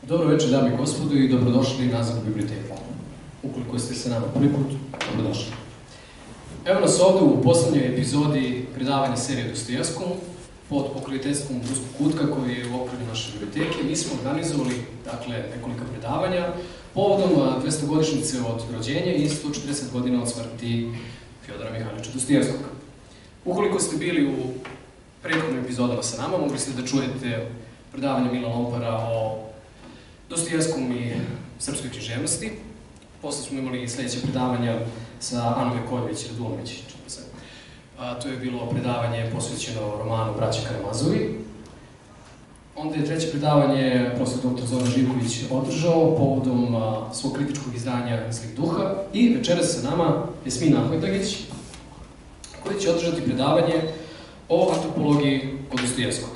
Dobro večer, dame i gospodo, i dobrodošli nazad u biblioteku. Ukoliko ste sa nama prvi put, dobrodošli. Evo nas ovde u poslednjoj epizodi predavanja serije Dostojevskom pod pokroviteljstvom Ruskog kutka koji je u okviru naše biblioteke. Mi smo organizovali, nekoliko predavanja povodom 200-godišnjice od rođenja i 140 godina od smrti Fjodora Mihajlovića Dostojevskog. Ukoliko ste bili u prethodnim epizodama sa nama, mogli ste da čujete predavanje Milana Lompara o Dostojevskom i srpskoj književnosti. Posle smo imali i sledeće predavanja sa Anom Jakovljević i Radulović. To je bilo predavanje posvećeno romanu Braća Karamazovi. Onda je treće predavanje profesor dr. Zoran Živković održao povodom svog kritičkog izdanja Zlih duha. I večeras sa nama Jasmin Ahmetagić, koji će održati predavanje o antropologiji kod Dostojevskog.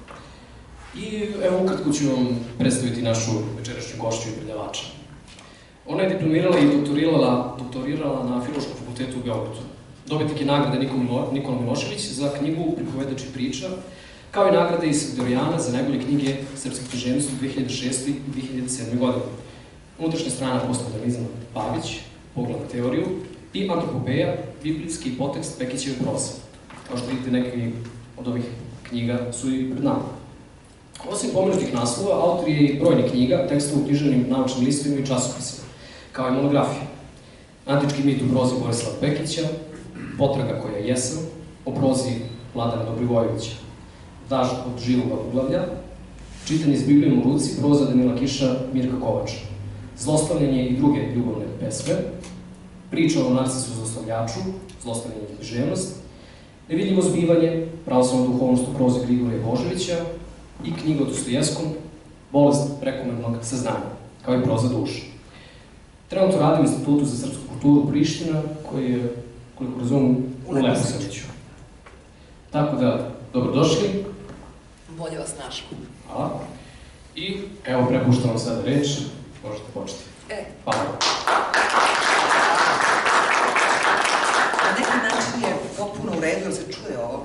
I evo ukratko ću vam predstaviti našu večerašnju gošću i predavača. Ona je diplomirala i doktorirala na Filološkom fakultetu u Beogradu. Dobitnik je nagrade Nikola Milošević za knjigu Pripovedač i priča, kao i nagrade iz Dorijana za najbolje knjige srpske književnosti 2006. i 2007. godine. Unutrašnja strana postmodernizma Pavić, Pogled na teoriju, i Antropopeja, biblijski hipotekst Pekićeve proze. Kao što vidite, neki od ovih knjiga su i pred nama. Osim pomenutih naslova, autor je i brojnih knjiga, tekstova u književnim naučnim listovima i časopisima, kao i monografije. Antički mit u prozi Borislava Pekića, Potraga koja jesam, o prozi Vladana Dobrivojevića, Daž od živoga uglavlja, Čitanje s Biblijom u ruci, proza Danila Kiša, Mirka Kovača, Zlostavljanje i druge ljubavne pesme, Priča o narcisu zlostavljaču, Zlostavljanje i književnost, Nevidljivo zbivanje, Pravoslavna duhovnost u prozi Grigorija Božovića i knjiga o Dostojevskom, Bolest prekomernog saznanja, kao i proza duše. Trenutno radim u Institutu za srpsku kulturu Priština, koji je, koliko razumem, u Leposaviću. Tako da, dobrodošli. Bolje vas našli. Hvala. I evo, prepuštam vam sada reč, možete početi. Hvala. Na neki način je potpuno u redu, jer se čuje ovo.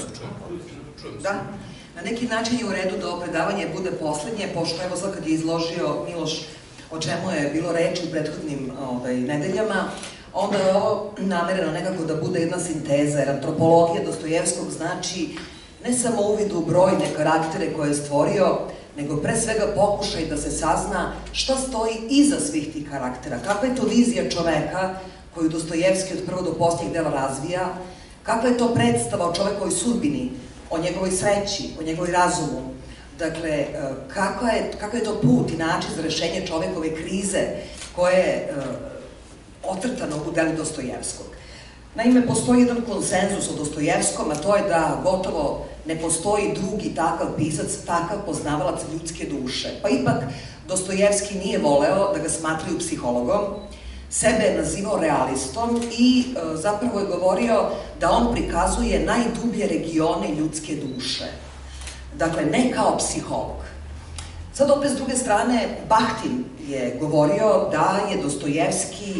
Da. Na neki način je u redu da ovo predavanje bude poslednje, pošto evo sad kad je izložio Miloš o čemu je bilo reči u prethodnim nedeljama, onda je ovo namereno nekako da bude jedna sinteza, jer antropologija Dostojevskog znači ne samo uvid u brojne karaktere koje je stvorio, nego pre svega pokušaj da se sazna šta stoji iza svih tih karaktera, kakva je to vizija čoveka koju Dostojevski od prvog do posljednjeg dela razvija, kakva je to predstava o čovekovoj sudbini, o njegovoj sreći, o njegovoj razumu. Dakle, kakav je to put i način za rešenje čovekove krize koje je otrtano u delu Dostojevskog. Naime, postoji jedan konsenzus o Dostojevskom, a to je da gotovo ne postoji drugi takav pisac, takav poznavalac ljudske duše. Pa ipak, Dostojevski nije voleo da ga smatraju psihologom, sebe je nazivao realistom i zapravo je govorio da on prikazuje najdublje regione ljudske duše. Dakle, ne kao psiholog. Sad opet s druge strane, Bahtin je govorio da je Dostojevski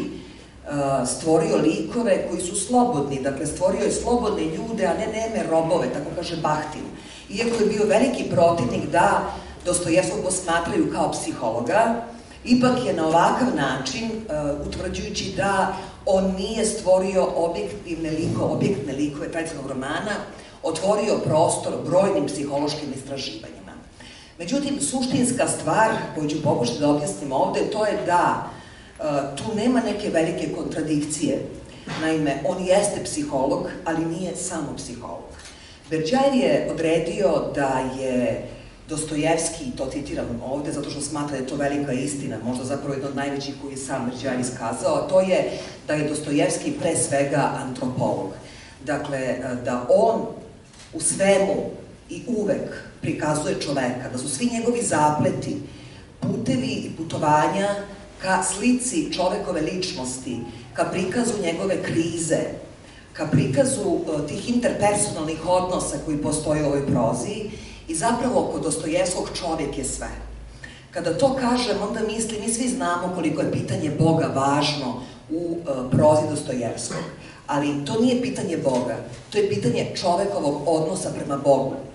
stvorio likove koji su slobodni, dakle stvorio je slobodne ljude, a ne neme robove, tako kaže Bahtin. Iako je bio veliki protivnik da Dostojevskog posmatraju kao psihologa, ipak je na ovakav način, utvrđujući da on nije stvorio objektne likove tradicionalnog romana, otvorio prostor brojnim psihološkim istraživanjima. Međutim, suštinska stvar koju ću pokušati da objasnim ovde, to je da tu nema neke velike kontradikcije. Naime, on jeste psiholog, ali nije samo psiholog. Berđajev je odredio da je Dostojevski, to citiram ovde, zato što smatra da je to velika istina, možda zapravo jedna od najvećih koju je sam Berđajev iskazao, a to je da je Dostojevski pre svega antropolog. Dakle, da on u svemu i uvek prikazuje čoveka, da su svi njegovi zapleti, putevi i putovanja ka slici čovekove ličnosti, ka prikazu njegove krize, ka prikazu tih interpersonalnih odnosa koji postoje u ovoj prozi i zapravo kod Dostojevskog čovjek je sve. Kada to kažem, onda mislim, mi svi znamo koliko je pitanje Boga važno u prozi Dostojevskog. Ali to nije pitanje Boga, to je pitanje čovekovog odnosa prema Bogu.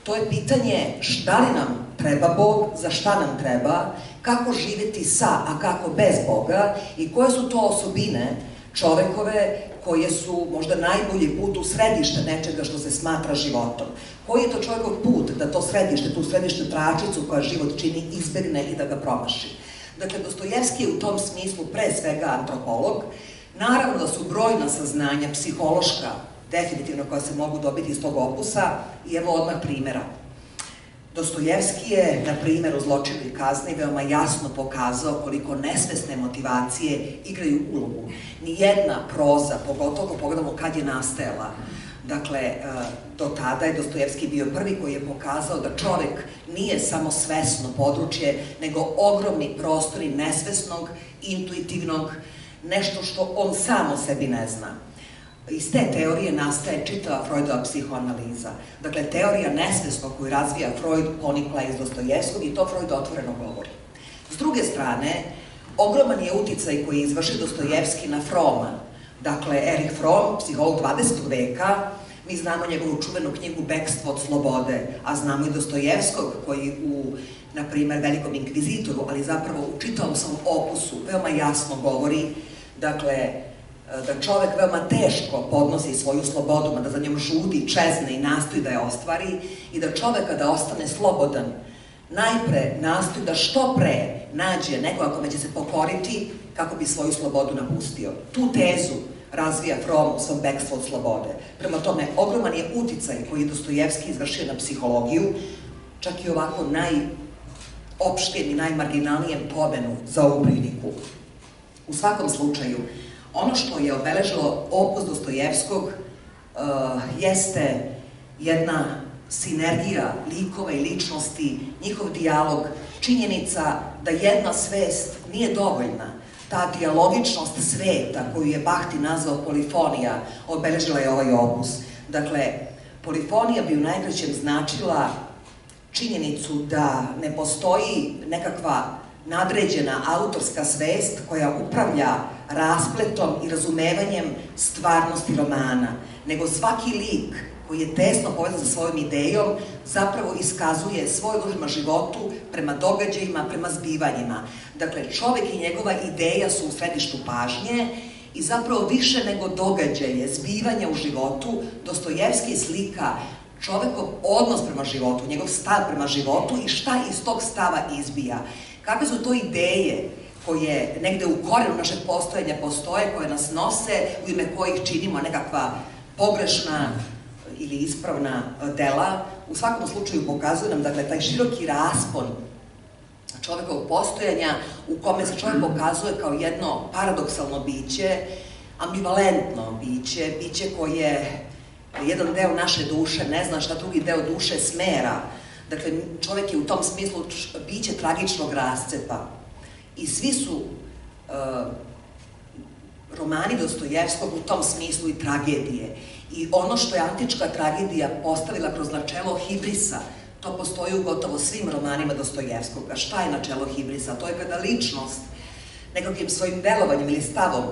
To je pitanje da li nam treba Bog, za šta nam treba, kako živeti sa, a kako bez Boga i koje su to osobine čovekove koje su možda najbolji put u središte nečega što se smatra životom. Koji je to čovjekov put da to središte, tu središtu tračicu koja život čini, izbegne i da ga promaši. Dakle, Dostojevski je u tom smislu pre svega antropolog. Naravno da su brojna saznanja, psihološka, definitivno koja se mogu dobiti iz tog opusa, i evo odmah primjera. Dostojevski je, na primjer, u Zločinu i kazni veoma jasno pokazao koliko nesvesne motivacije igraju ulogu. Nijedna proza, pogotovo ako pogledamo kad je nastajala, dakle, do tada je Dostojevski bio prvi koji je pokazao da čovek nije samo svesno područje, nego ogromni prostori nesvesnog, intuitivnog, nešto što on sam o sebi ne zna. Iz te teorije nastaje čitava Freudova psihoanaliza. Dakle, teorija nesvesnog koju razvija Freud ponikla iz Dostojevskog i to Freud otvoreno govori. S druge strane, ogroman je uticaj koji je izvršio Dostojevski na Froma. Dakle, Erich Fromm, psiholog 20. veka, mi znamo njegovu čuvenu knjigu Bekstvo od slobode, a znamo i Dostojevskog koji u, na primer, Velikom inkvizitoru, ali zapravo u čitavom svom opusu veoma jasno govori, dakle, da čovek veoma teško podnosi svoju slobodu, da za njom žudi, čezne i nastoji da je ostvari i da čovek kada ostane slobodan, najpre nastoji da što pre nađe nekoga kome će se pokoriti kako bi svoju slobodu napustio. Tu tezu razvija Fromm u svom Bekstvu od slobode. Prema tome, ogroman je uticaj koji je Dostojevski izvršio na psihologiju, čak i ovako najopštijem i najmarginalnijem pomenu za ovu priliku. U svakom slučaju, ono što je obeležilo opus Dostojevskog jeste jedna sinergija likova i ličnosti, njihov dijalog, činjenica da jedna svest nije dovoljna. Ta dijalogičnost sveta koju je Bahti nazvao polifonija obeležila je ovaj opus. Dakle, polifonija bi u najkraćem značila činjenicu da ne postoji nekakva nadređena autorska svest koja upravlja raspletom i razumevanjem stvarnosti romana, nego svaki lik koji je tesno povezan sa svojom idejom zapravo iskazuje svoj odnos prema životu, prema događajima, prema zbivanjima. Dakle, čovek i njegova ideja su u središtu pažnje i zapravo više nego događaje, zbivanja u životu, Dostojevski slika čovekov odnos prema životu, njegov stav prema životu i šta iz tog stava izbija. Kakve su to ideje koje negde u korenu našeg postojanja postoje, koje nas nose, u ime kojih činimo nekakva pogrešna ili ispravna dela, u svakom slučaju pokazuje nam, dakle, taj široki raspon čovekovog postojanja u kome se čovek pokazuje kao jedno paradoksalno biće, ambivalentno biće, biće koje jedan deo naše duše ne zna šta drugi deo duše smera. Dakle, čovek je u tom smislu biće tragičnog rascepa. I svi su romani Dostojevskog u tom smislu i tragedije. I ono što je antička tragedija postavila kroz načelo hibrisa, to postoji u gotovo svim romanima Dostojevskog. A šta je načelo hibrisa? To je kada ličnost nekakvim svojim delovanjem ili stavom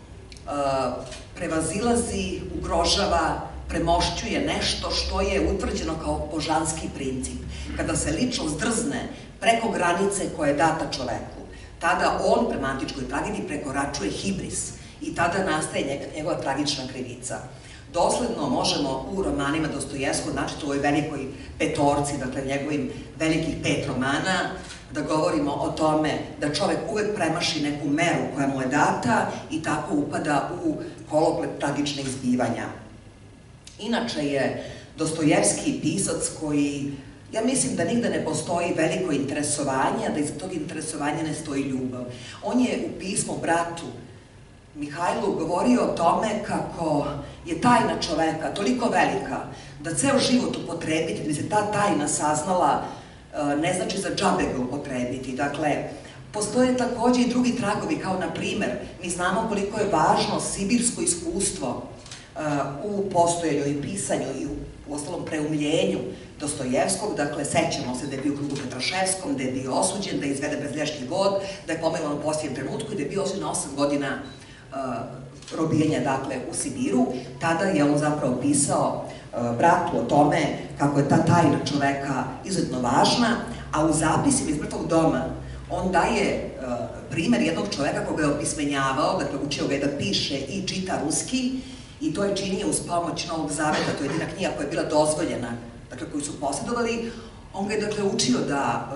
prevazilazi, ugrožava, premošćuje nešto što je utvrđeno kao božanski princip. Kada se ličnost drzne preko granice koja je data čoveku, tada on prema antičkoj tragediji prekoračuje hibris i tada nastaje njegova tragična krivica. Dosledno možemo u romanima Dostojevskog, znači u ovoj velikoj petorci, dakle njegovim velikih 5 romana, da govorimo o tome da čovek uvek premaši neku meru koja mu je data i tako upada u koloplet tragičnih zbivanja. Inače je Dostojevski pisac koji, ja mislim da nigde ne postoji veliko interesovanje, a da iza tog interesovanja ne stoji ljubav. On je u pismu bratu Mihajlu govorio o tome kako je tajna čoveka toliko velika da ceo život upotrebiti, da bi se ta tajna saznala, ne znači za džabe ga upotrebiti. Dakle, postoje takođe i drugi tragovi, kao na primer, mi znamo koliko je važno sibirsko iskustvo u postojanju i pisanju i u ostalom preumljenju Dostojevskog. Dakle, sećamo se da je bio u krugu Petraševskom, da je bio osuđen, da je izveden bezgrešni vod, da je pomilovan u posljednjem trenutku i da je bio osuđen na 8 godina robijanja, dakle, u Sibiru. Tada je on zapravo pisao bratu o tome kako je ta tajna čoveka izuzetno važna, a u zapisima iz Mrtvog doma on daje primer jednog čoveka koga je opismenjavao, dakle, učio ga je da piše i čita ruski, i to je činio uz pomoć Novog Zaveta, to je jedina knjiga koja je bila dozvoljena, dakle, koju su posjedovali. On ga je, dakle, učio da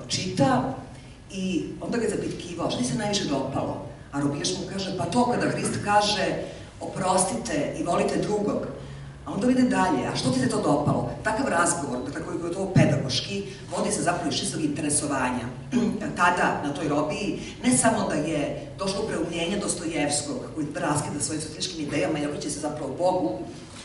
čita i onda ga je zapitkivao, šta ti se najviše dopalo? A robijaš mu kaže, pa to kada Hrist kaže oprostite i volite drugog. A onda ide dalje, a što ti se to dopalo? Takav razgovor, dakle, koji je to pedagoški, vodi se zapravo iz čistog interesovanja. Tada, na toj robiji, ne samo da je došlo preumljenje Dostojevskog, koji raskida svojim socijalističkim idejama i okreće se zapravo Bogu,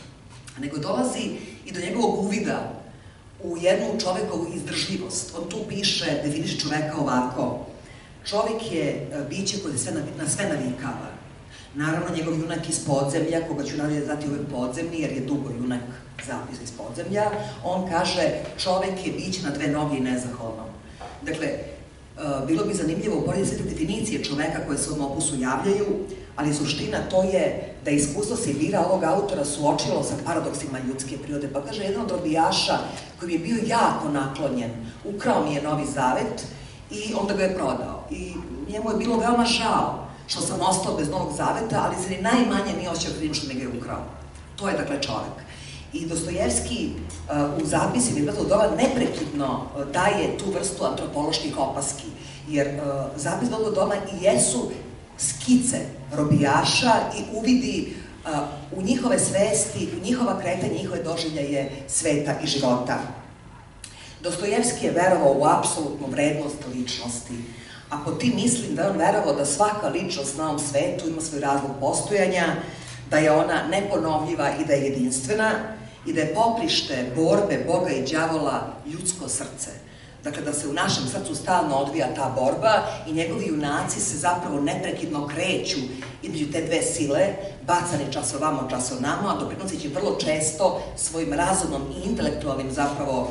nego dolazi i do njegovog uvida u jednu čovekovu izdržljivost. On tu piše, definiše čoveka ovako: čovek je biće koje se na sve navikava. Naravno, njegov junak iz podzemlja, koga ću nadalje dati uvek podzemni, jer je dugo junak zapisa iz podzemlja, on kaže, čovek je biće na dve noge i nezahvalno. Dakle, bilo bi zanimljivo uporediti sve te definicije čoveka koje se u ovom opusu javljaju, ali suština to je da iskustvo Sibira ovog autora suočilo sa paradoksima ljudske prirode. Pa kaže, jedan od robijaša koji je bio jako naklonjen, ukrao mi je Novi Zavet i onda ga je prodao. I njemu je bilo veoma žao što sam ostao bez Novog Zaveta, ali se ni najmanje nije osjećao krivim što mi ga je ukrao. To je, dakle, čovek. I Dostojevski u zapisima iz Mrtvog doma neprekidno daje tu vrstu antropoloških opaski, jer zapis Mrtvog doma i jesu skice robijaša i uvidi u njihove svesti, u njihova kretanja, njihove doživljaje sveta i života. Dostojevski je verovao u apsolutnu vrednost ličnosti, a po tim mislim da je on verovao da svaka ličnost na ovom svetu ima svoj razlog postojanja, da je ona neponovljiva i da je jedinstvena i da je poprište borbe Boga i đavola ljudsko srce. Dakle, da se u našem srcu stalno odvija ta borba i njegovi junaci se zapravo neprekidno kreću između te dve sile, bacani čas ovamo, čas onamo, a doprinoseći vrlo često svojim razumom i intelektualnim zapravo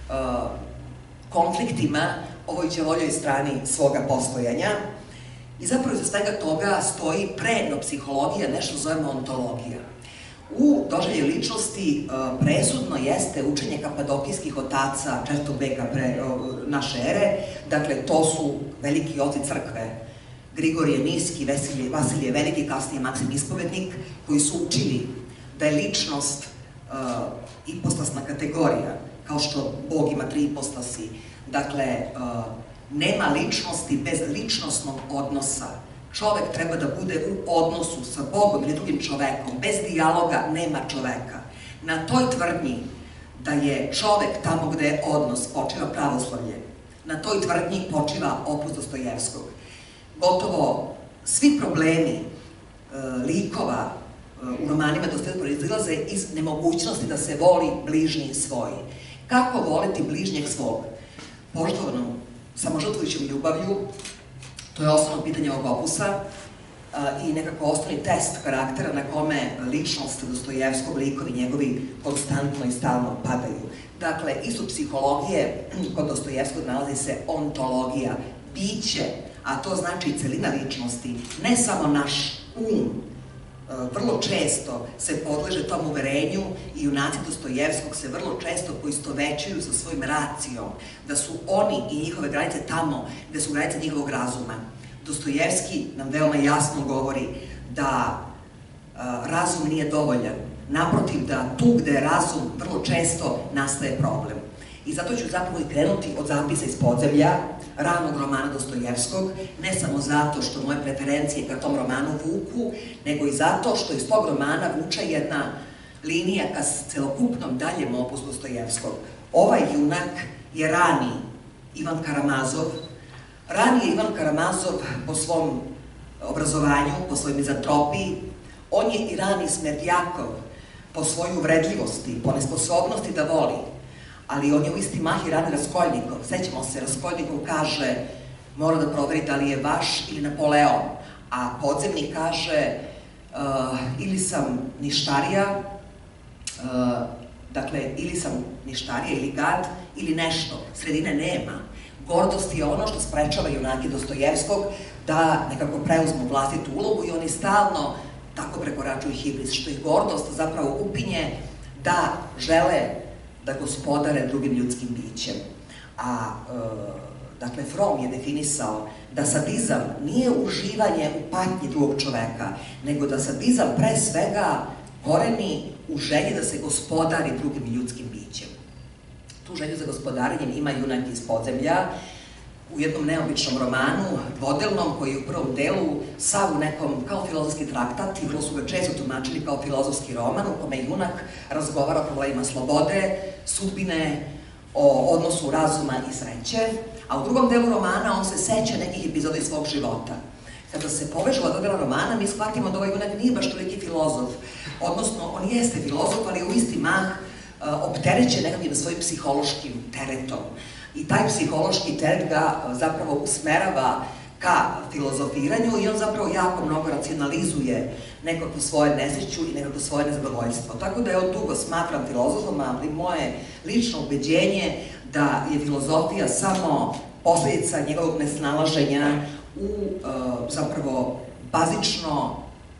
konfliktima ovoj đavoljoj strani svoga postojanja. I zapravo iza svega toga stoji prenopsihologija, nešto zovemo ontologija. U doživljaju ličnosti presudno jeste učenje kapadokijskih otaca 4. veka pre naše ere, dakle, to su veliki oci crkve, Grigorije Niski, Vasilije Veliki, kasnije Maksim Ispovednik, koji su učili da je ličnost ipostasna kategorija, kao što Bog ima 3 ipostasi. Dakle, nema ličnosti bez ličnostnog odnosa. Čovek treba da bude u odnosu sa Bogom ili drugim čovekom. Bez dijaloga nema čoveka. Na toj tvrdnji da je čovek tamo gde je odnos počiva pravoslavlje. Na toj tvrdnji počiva opus Dostojevskog. Gotovo svi problemi likova u romanima Dostojevskog proizilaze iz nemogućnosti da se voli bližnji svoj. Kako voliti bližnjeg svog? Poštovanom, samožrtvujućom ljubavlju, to je osnovno pitanje ovog opusa i nekako osnovni test karaktera na kome ličnost Dostojevskog, likovi njegovi konstantno i stalno padaju. Dakle, isto psihologije kod Dostojevskog nalazi se ontologija, biće, a to znači celina ličnosti, ne samo naš vrlo često se podleže tom uverenju i junaci Dostojevskog se vrlo često poistovećuju sa svojim racijom, da su oni i njihove granice tamo gde su granice njihovog razuma. Dostojevski nam veoma jasno govori da razum nije dovoljan, naprotiv da tu gde je razum vrlo često nastaje problem. I zato ću zapravo i krenuti od zapisa iz podzemlja, ranog romana Dostojevskog, ne samo zato što moje preferencije ka tom romanu vuku, nego i zato što iz tog romana vuče jedna linija ka celokupnom daljem opusu Dostojevskog. Ovaj junak je rani Ivan Karamazov. Rani je Ivan Karamazov po svom obrazovanju, po svojoj mizantropiji. On je i rani Smerdjakov po svojoj uvredljivosti, po nesposobnosti da voli. Ali on je u isti mah i rani Raskolnikov. Sećamo se, Raskolnikov kaže, mora da proveri da li je vaš ili Napoleon, a podzemnik kaže, ili sam ništarija, dakle, ili sam ništarija ili gad, ili nešto, sredine nema. Gordost je ono što sprečava junake Dostojevskog da nekako preuzmu vlastitu ulogu i oni stalno tako prekoračuju hibris, što ih gordost zapravo upinje da žele da gospodare drugim ljudskim bićem. Dakle, Fromm je definisao da sadizam nije uživanje u patnji drugog čoveka, nego da sadizam pre svega koreni u želji da se gospodari drugim ljudskim bićem. Tu želju za gospodarenjem ima junak iz podzemlja, u jednom neobičnom romanu, dvodelnom, koji je u prvom delu sav u nekom, kao filozofski traktat, i vrlo su ga često tumačili kao filozofski roman, u kome junak razgovara o problemima slobode, sudbine, o odnosu razuma i sreće, a u drugom delu romana on se seća nekih epizoda iz svog života. Kada se povežu ova dela romana, mi shvatimo da ovaj junak nije baš toliki filozof, odnosno on jeste filozof, ali u isti mah opterećen nekakvim svojim psihološkim teretom. I taj psihološki teret ga zapravo usmerava ka filozofiranju i on zapravo jako mnogo racionalizuje nekako svoje nesreću i nekako svoje nezadovoljstvo. Tako da je on dugo smatram filozofom, ali moje lično ubeđenje da je filozofija samo posledica njegovog nesnalaženja u zapravo bazično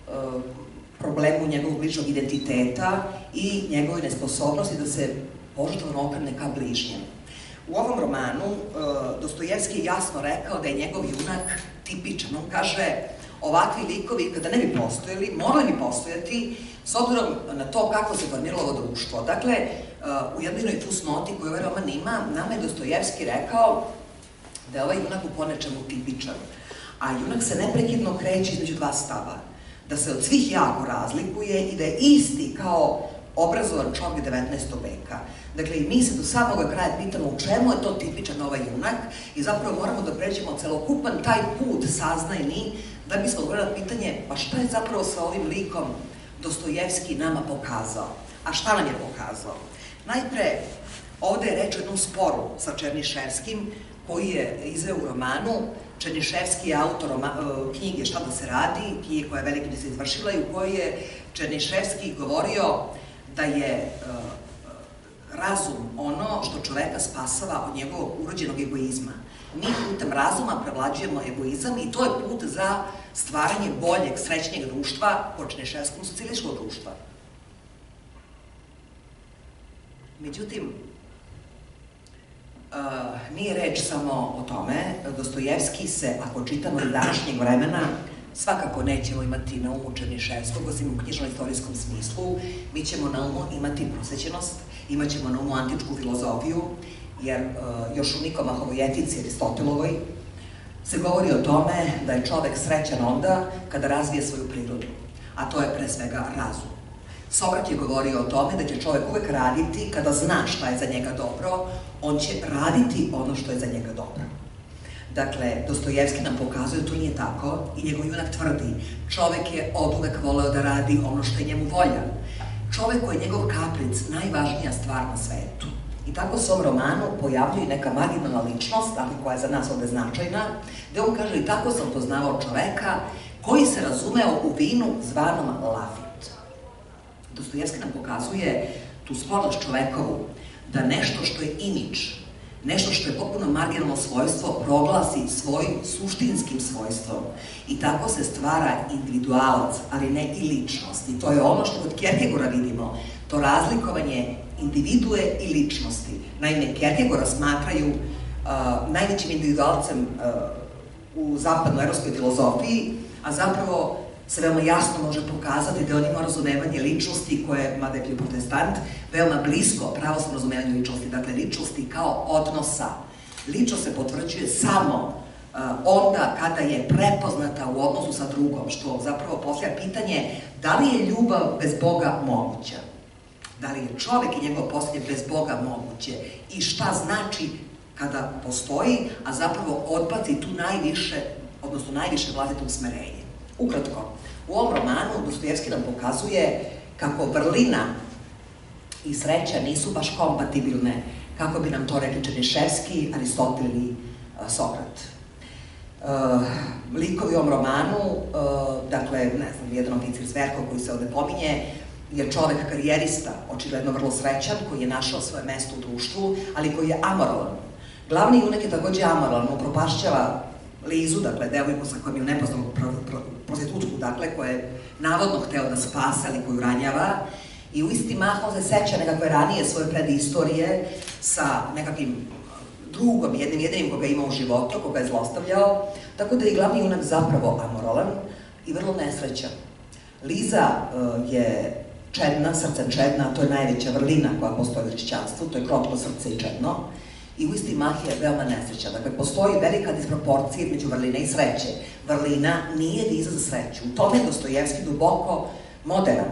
problemu njegovog ličnog identiteta i njegove nesposobnosti da se požrtvovno okrene ka bližnjem. U ovom romanu Dostojevski je jasno rekao da je njegov junak tipičan. On kaže, ovakvi likovi, kada ne bi postojali, morali bi postojati s obzirom na to kako se formiralo ovo društvo. Dakle, u jednoj fusnoti koju ovaj roman ima, nama je Dostojevski rekao da je ovaj junak u ponečemu tipičan, a junak se neprekidno kreće između dva stava, da se od svih jako razlikuje i da je isti kao obrazovan čovjek 19. veka. Dakle, i mi se do samoga kraja pitamo u čemu je to tipičan ovaj junak i zapravo moramo da pređemo celokupan taj put saznajni da bismo odgovorili na pitanje pa šta je zapravo sa ovim likom Dostojevski nama pokazao. A šta nam je pokazao? Najpre, ovde je reč o jednom sporu sa Černiševskim koji je izveo u romanu. Černiševski je autor knjige Šta da se radi, knjige koja je velika se izvršila i u kojoj je Černiševski govorio da je razum ono što čoveka spasava od njegovog urođenog egoizma. Mi putem razuma prevlađujemo egoizam i to je put za stvaranje boljeg, srećnijeg društva, po Černiševskom socijalističkog društva. Međutim, nije reč samo o tome. Dostojevski se, ako čitamo iz današnjeg vremena, svakako nećemo imati na umu Černiševskog, osim u knjižno-istorijskom smislu. Mi ćemo na umu imati prosvećenost, imat ćemo na umu antičku filozofiju, jer još u Nikomahovoj etici Aristotelovoj se govori o tome da je čovek srećan onda kada razvije svoju prirodu, a to je pre svega razum. Sokrat je govorio o tome da će čovek uvek raditi kada zna šta je za njega dobro, on će raditi ono što je za njega dobro. Dakle, Dostojevski nam pokazuje da to nije tako i njegov junak tvrdi čovek je oduvek voleo da radi ono što je njemu volja. Čovek koji je njegov kapric najvažnija stvar na svetu. I tako se u ovom romanu pojavljuje neka marginalna ličnost, dakle koja je za nas ovde značajna, gde on kaže i tako sam poznavao čoveka koji se razumeo u vinu zvanom Lafit. Dostojevski nam pokazuje tu sklonost čovekovu da nešto što je imidž, nešto što je potpuno marginalno svojstvo proglasi svojim suštinskim svojstvom i tako se stvara individualac, ali ne i ličnost. I to je ono što kod Kierkegaarda vidimo, to razlikovanje individue i ličnosti. Naime, Kierkegaarda smatraju najvećim individualcem u zapadnoevropskoj filozofiji, a zapravo se veoma jasno može pokazati da on ima razumevanje ličnosti koje, mada je bio protestant, veoma blisko pravoslavnom razumevanju ličnosti, dakle ličnosti kao odnosa. Ličnost se potvrđuje samo onda kada je prepoznata u odnosu sa drugom, što zapravo postavlja pitanje da li je ljubav bez Boga moguća? Da li je čovek i njegov poslednje bez Boga moguće? I šta znači kada postoji, a zapravo odbaci tu najviše vlastito usmerenje? Ukratko, u ovom romanu Dostojevski nam pokazuje kako vrlina i sreća nisu baš kompatibilne, kako bi nam to rekli Černiševski, Aristotel ili Sokrat. Likovi u ovom romanu, dakle, ne znam, jedan oficir Zverkov koji se ovde pominje, je čovek karijerista, očigledno vrlo srećan, koji je našao svoje mesto u društvu, ali koji je amoralan. Glavni junak je takođe amoralan, upropašćava Lizu, dakle, devojku sa kojom je u nepoznanom prostitutku, dakle, koja je navodno hteo da spase, ali koju ranjava, i u isti mah on se seća nekakve ranije svoje predistorije sa nekakvim drugom, jednim jedinim koga ima u životu, koga je zlostavljao, tako da je glavni junak zapravo amoralan i vrlo nesrećan. Liza je čedna, srcem čedna, to je najveća vrlina koja postoji u hrišćanstvu, to je krotko srce i čedno, i u isti mah je veoma nesrećan. Dakle, postoji velika disproporcija između vrline i sreće. Vrlina nije viza za sreću. U tome je Dostojevski duboko modern.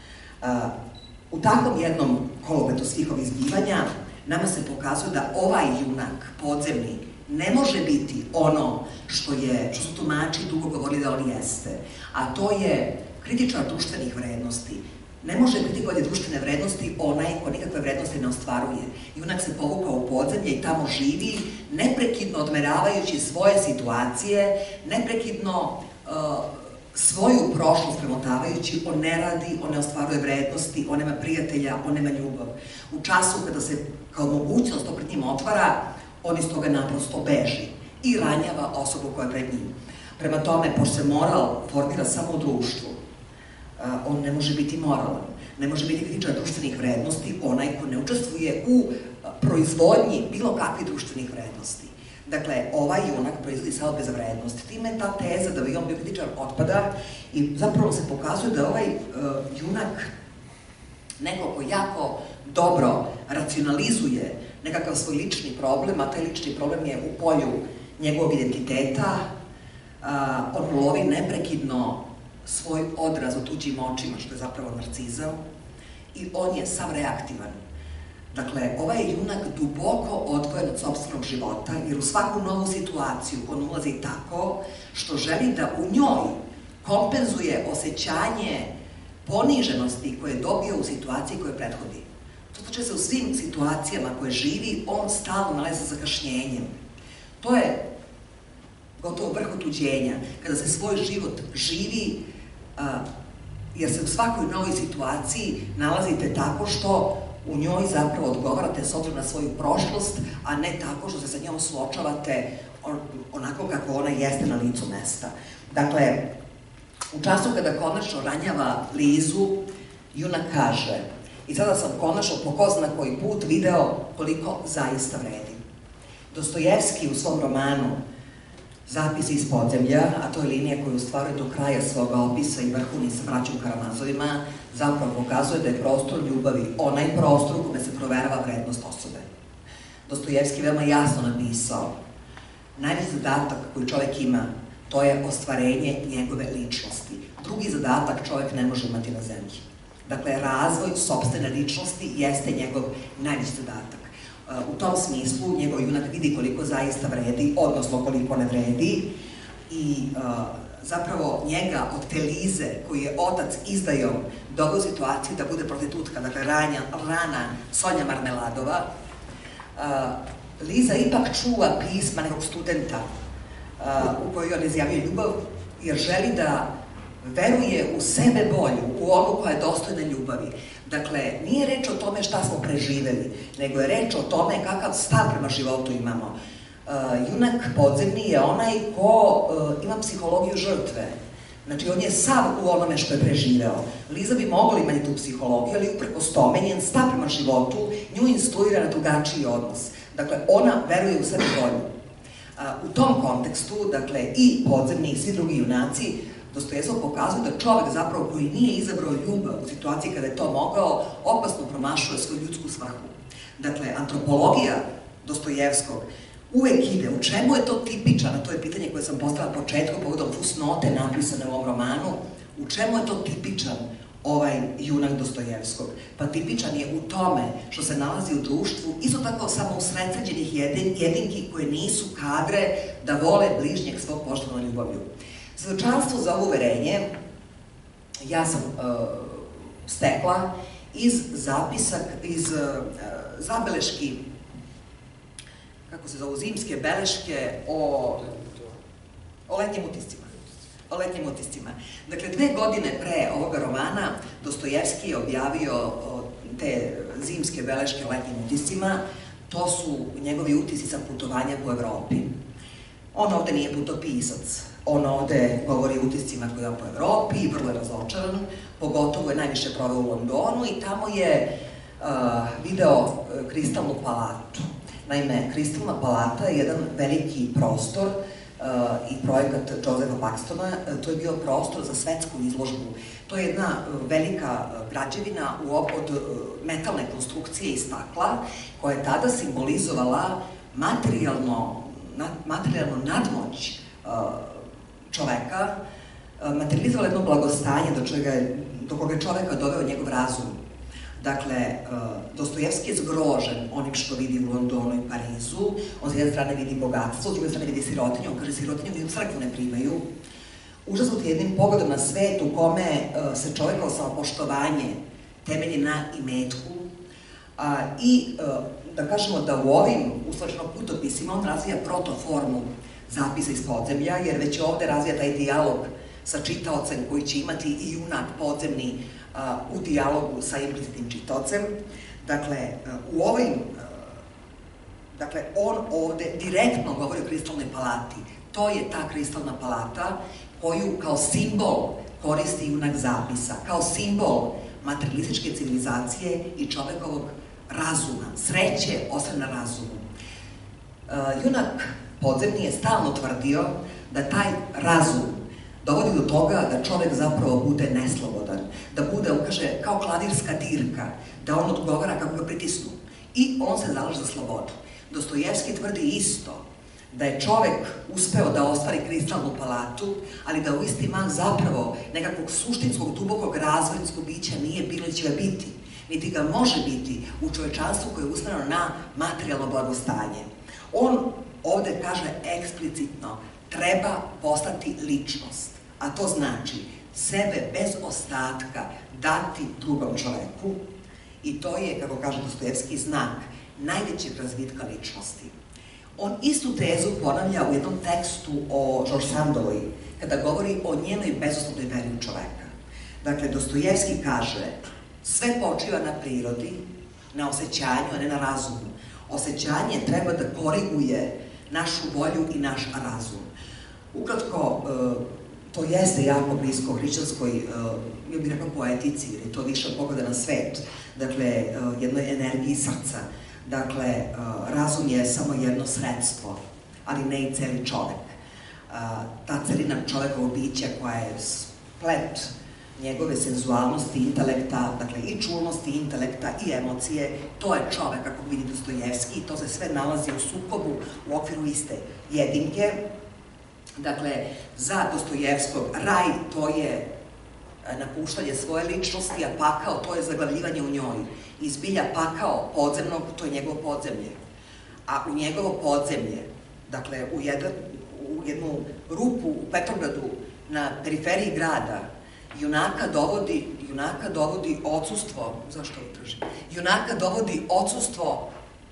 U takvom jednom kolobetu svih ovih zbivanja nama se pokazuje da ovaj junak podzemni ne može biti ono što su tumači dugo govorili da on jeste, a to je kritičar društvenih vrednosti. Ne može kritikovati društvene vrednosti onaj ko nikakve vrednosti ne ostvaruje. Junak se povukao u podzemlje i tamo živi, neprekidno odmeravajući svoje situacije, neprekidno svoju prošlost premotavajući, on ne radi, on ne ostvaruje vrednosti, on nema prijatelja, on nema ljubav. U času kada se kao mogućnost to pred njim otvara, on iz toga naprosto beži i ranjava osobu koja je pred njim. Prema tome, pošto se moral formira samo u društvu, on ne može biti moralan, ne može biti kritičar društvenih vrednosti onaj ko ne učestvuje u proizvodnji bilo kakvih društvenih vrednosti. Dakle, ovaj junak proizvodi samo bez vrednosti. Time ta teza da bi on bio kritičar otpada i zapravo se pokazuje da ovaj junak neko ko jako dobro racionalizuje nekakav svoj lični problem, a taj lični problem je u polju njegovog identiteta, on lovi neprekidno svoj odraz u tuđim očima, što je zapravo narcizam, i on je sav reaktivan. Dakle, ovaj je junak duboko odvojen od sopstvenog života, jer u svaku novu situaciju on ulazi tako što želi da u njoj kompenzuje osjećanje poniženosti koje je dobio u situaciji koje prethodi. To znači se u svim situacijama koje živi, on stalno nalazi sa zakašnjenjem. To je gotovo vrh otuđenja, kada se svoj život živi, jer se u svakoj novoj situaciji nalazite tako što u njoj zapravo odgovarate s obzirom na svoju prošlost, a ne tako što se sa njom suočavate onako kako ona jeste na licu mesta. Dakle, u času kada konačno ranjava Lizu, junak kaže: i sada sam konačno po ko zna koji put video koliko zaista vredi. Dostojevski u svom romanu Zapisi iz podzemlja, a to je linija koju ostvaruje do kraja svoga opisa i vrhuni sa braćom Karamazovima, zapravo pokazuje da je prostor ljubavi onaj prostor u kome se proverava vrednost osobe. Dostojevski veoma jasno napisao: najveći zadatak koji čovek ima, to je ostvarenje njegove ličnosti. Drugi zadatak čovek ne može imati na zemlji. Dakle, razvoj sopstvene ličnosti jeste njegov najveći zadatak. U tom smislu njegov junak vidi koliko zaista vredi, odnosno koliko ne vredi, i zapravo njega od te Lize, koji je otac izdajom, doveo u situaciju da bude prostitutka, dakle rana Sonja Marmeladova, Liza ipak čuva pisma nekog studenta u kojoj on izjavio ljubav, jer želi da veruje u sebe bolju, u onu koja je dostojna ljubavi. Dakle, nije reč o tome šta smo preživeli, nego je reč o tome kakav stav prema životu imamo. Junak podzemni je onaj ko ima psihologiju žrtve. Znači, on je sav u onome što je preživeo. Liza bi mogla imati tu psihologiju, ali uprkos tome njen stav prema životu nju instruira na drugačiji odnos. Dakle, ona veruje u sebe bolju. U tom kontekstu, dakle, i podzemni i svi drugi junaci Dostojevski pokazuje da čovek zapravo koji nije izabrao ljubav u situaciji kada je to mogao, opasno promašuje svoju ljudsku svrhu. Dakle, antropologija Dostojevskog uvek ide, u čemu je to tipičan, a to je pitanje koje sam postavila na početku povodom fusnote napisane u ovom romanu, u čemu je to tipičan ovaj junak Dostojevskog? Pa tipičan je u tome što se nalazi u društvu, isto tako samo usredsređenih jedinki koje nisu kadre da vole bližnjeg svog poštovanog ljubavlju. Svedočanstvo za ovo uverenje ja sam stekla iz zabeleški, kako se zovu, zimske beleške o letnjim utiscima. O letnjim utiscima. Dakle, 2 godine pre ovoga romana Dostojevski je objavio te zimske beleške o letnjim utiscima. To su njegovi utisci sa putovanja po Evropi. On ovde nije putopisac. On ovde govori o utiscima koje je po Evropi i vrlo je razočaran, pogotovo je najviše proveo u Londonu i tamo je video Kristalnu palatu. Naime, Kristalna palata je jedan veliki prostor i projekat Josepha Paxtona, to je bio prostor za svetsku izložbu. To je jedna velika građevina od metalne konstrukcije i stakla, koja je tada simbolizovala materijalno nadmoć čoveka, materializovala jedno blagostanje do koga je čoveka doveo njegov razum. Dakle, Dostojevski je zgrožen onim što vidi u Londonu i Parizu. On s jedne strane vidi bogatstvo, s druge strane vidi sirotinju. On kaže, sirotinju ni u crkvu ne primaju. Užasnut je jednim pogledom na svet u kome se čovekovo samopoštovanje temelji na imetku i da kažemo da u ovim uslovno putopisima on razvija protoformu zapisa iz podzemlja, jer već ovde razvija taj dijalog sa čitaocem koji će imati i junak podzemni u dijalogu sa implicitnim čitaocem. Dakle, on ovde direktno govori o kristalnoj palati. To je ta kristalna palata koju kao simbol koristi junak zapisa, kao simbol materialističke civilizacije i čovekovog razuma, sreće osre na razumu. Junak podzemni je stalno tvrdio da taj razum dovodi do toga da čovek zapravo bude neslobodan, da bude, on kaže, kao klavirska dirka, da on odgovara kako ga pritisnu. I on se zalaže za slobodu. Dostojevski tvrdi isto, da je čovek uspeo da ostvari kristalnu palatu, ali da u isti mah zapravo nekakvog suštinskog, dubokog razvorinskog bića nije bilo i će ga biti. Niti ga može biti u čovečanstvu koje je usmereno na materijalno blagostanje. On ovde kaže eksplicitno, treba postati ličnost, a to znači sebe bez ostatka dati drugom čoveku i to je, kako kaže Dostojevski, znak najvećeg razvitka ličnosti. On istu tezu ponavlja u jednom tekstu o George Sandovoj, kada govori o njenoj bezuslovnoj veri u čoveka. Dakle, Dostojevski kaže, sve počiva na prirodi, na osjećanju, a ne na razumu. Osjećanje treba da koriguje našu volju i naš razum. Ukratko, to jeste jako blisko hrišćanskoj, ja bih rekao, poetici, jer je to više pogleda na svet, dakle, jednoj energiji srca. Dakle, razum je samo jedno sredstvo, ali ne i celi čovek. Ta celina čovekovog bića koja je splet njegove senzualnosti, intelekta, dakle i čulnosti, intelekta i emocije, to je čovek, kako vidi Dostojevski, i to se sve nalazi u sukobu u okviru iste jedinke. Dakle, za Dostojevskog raj to je napuštanje svoje ličnosti, a pakao to je zaglavljivanje u njoj. Izbilja pakao podzemnog, to je njegovo podzemlje. A u njegovo podzemlje, dakle u jednu rupu u Petrogradu na periferiji grada, junaka dovodi odsustvo, zašto ovo tražim? Junaka dovodi odsustvo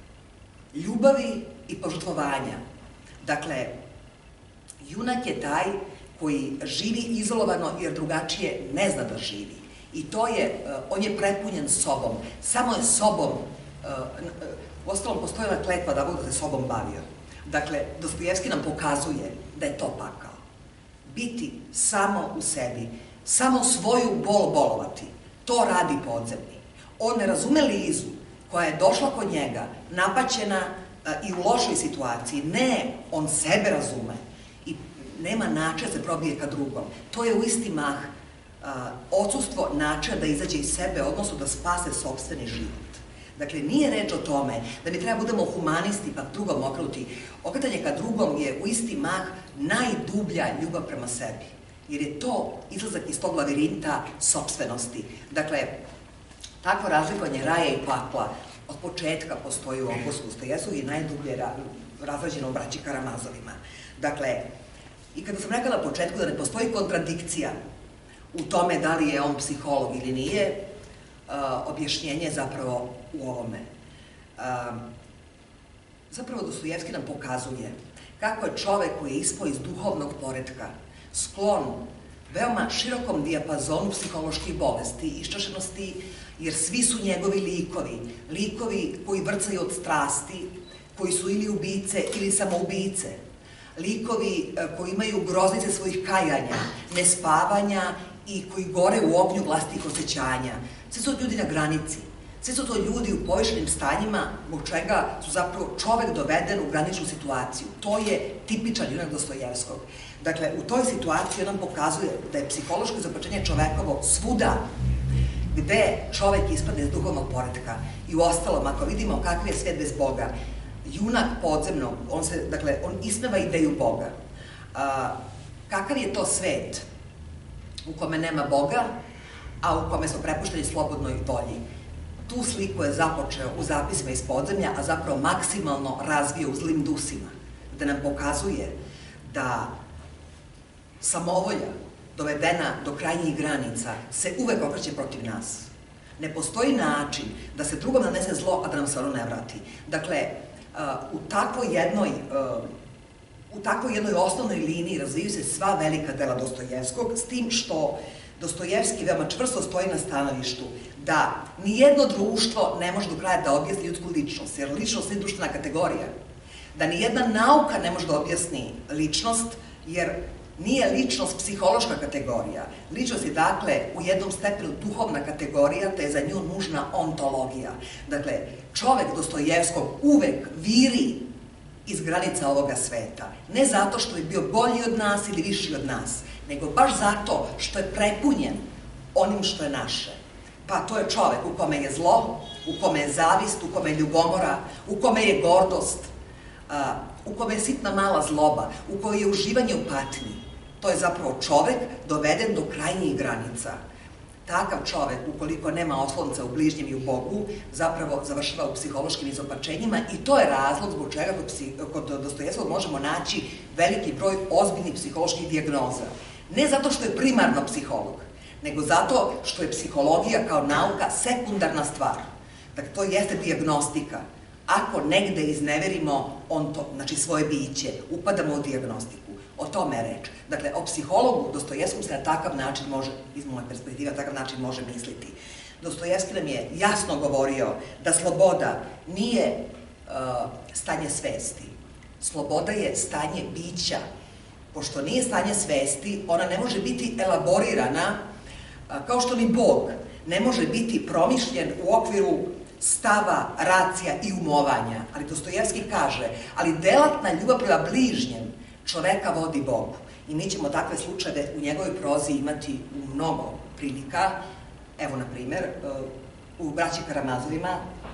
ljubavi i požrtvovanja. Dakle, junak je taj koji živi izolovano jer drugačije ne zna da živi. I to je, on je prepunjen sobom. Samo je sobom, uostalom postojala kletva da bude se sobom bavio. Dakle, Dostojevski nam pokazuje da je to pakao. Biti samo u sebi, samo svoju bol bolovati, to radi podzemni. On ne razume Lizu koja je došla kod njega, napaćena i u lošoj situaciji. Ne, on sebe razume i nema načina da se probije ka drugom. To je u isti mah odsustvo načina da izađe iz sebe, odnosno da spase sopstveni život. Dakle, nije reč o tome da mi treba budemo humanisti pa drugom okrenuti. Okretanje ka drugom je u isti mah najdublja ljubav prema sebi. Jer je to izlazak iz tog lavirinta sopstvenosti. Dakle, takvo razlikovanje raja i pakla od početka postoji u opusu Dostojevskog i najdublje razrađeno u braći Karamazovima. Dakle, i kada sam rekla na početku da ne postoji kontradikcija u tome da li je on psiholog ili nije, objašnjenje je zapravo u ovome. Zapravo Dostojevski nam pokazuje kako je čovek koji je ispao iz duhovnog poretka sklon veoma širokom dijapazonu psiholoških bolesti, iščašenosti, jer svi su njegovi likovi koji vrcaju od strasti, koji su ili ubice ili samoubice, likovi koji imaju groznice svojih kajanja, nespavanja i koji gore u ognju vlastitih osjećanja. Sve su to ljudi na granici. Sve su to ljudi u povišenim stanjima, zbog čega su zapravo čovek doveden u graničnu situaciju. To je tipičan junak Dostojevskog. Dakle, u toj situaciji on nam pokazuje da je psihološko zapačenje čovekovo svuda gde čovek ispadne iz duhovnog poretka. I u ostalom, ako vidimo kakav je svet bez Boga, junak podzemnog, on ismeva ideju Boga. Kakav je to svet u kome nema Boga, a u kome smo prepušteni slobodnoj volji? Tu sliku je započeo u zapisima iz podzemlja, a zapravo maksimalno razvio u Zlim dusima, da nam pokazuje da samovolja dovedena do krajnjih granica se uvek okreće protiv nas. Ne postoji način da se drugom nanese zlo, a da nam se ono ne vrati. Dakle, u takvoj jednoj osnovnoj liniji razviju se sva velika dela Dostojevskog, s tim što Dostojevski veoma čvrsto stoji na stanovištu da nijedno društvo ne može do kraja da objasni ljudsku ličnost, jer ličnost nije društvena kategorija. Da nijedna nauka ne može da objasni ličnost, jer nije ličnost psihološka kategorija. Ličnost je, dakle, u jednom stepenu duhovna kategorija, te je za nju nužna ontologija. Dakle, čovek Dostojevskog uvek viri iz granica ovoga sveta. Ne zato što je bio bolji od nas ili viši od nas, nego baš zato što je prepunjen onim što je naše. Pa to je čovek u kome je zlo, u kome je zavist, u kome je ljubomora, u kome je gordost, u kome je sitna mala zloba, u kojoj je uživanje u patnji. To je zapravo čovek doveden do krajnjih granica. Takav čovek, ukoliko nema oslonca u bližnjem i u Bogu, zapravo završava u psihološkim izopačenjima i to je razlog zbog čega kod Dostojevskog možemo naći veliki broj ozbiljnih psiholoških dijagnoza. Ne zato što je primarno psiholog, nego zato što je psihologija kao nauka sekundarna stvar. Dakle, to jeste dijagnostika. Ako negde izneverimo znači svoje biće, upadamo u dijagnostiku. O tome je reč. Dakle, o psihologu Dostojevskom se na takav način može, iz moje perspektive, na takav način može misliti. Dostojevski nam je jasno govorio da sloboda nije stanje svesti. Sloboda je stanje bića. Pošto nije stanje svesti, ona ne može biti elaborirana, kao što ni Bog ne može biti promišljen u okviru stava, racija i umovanja. Ali Dostojevski kaže, ali delatna ljubav prema bližnjem čoveka vodi Bogu. I mi ćemo takve slučajeve u njegovoj prozi imati u mnogo prilika. Evo, na primer, u Braći Karamazovima,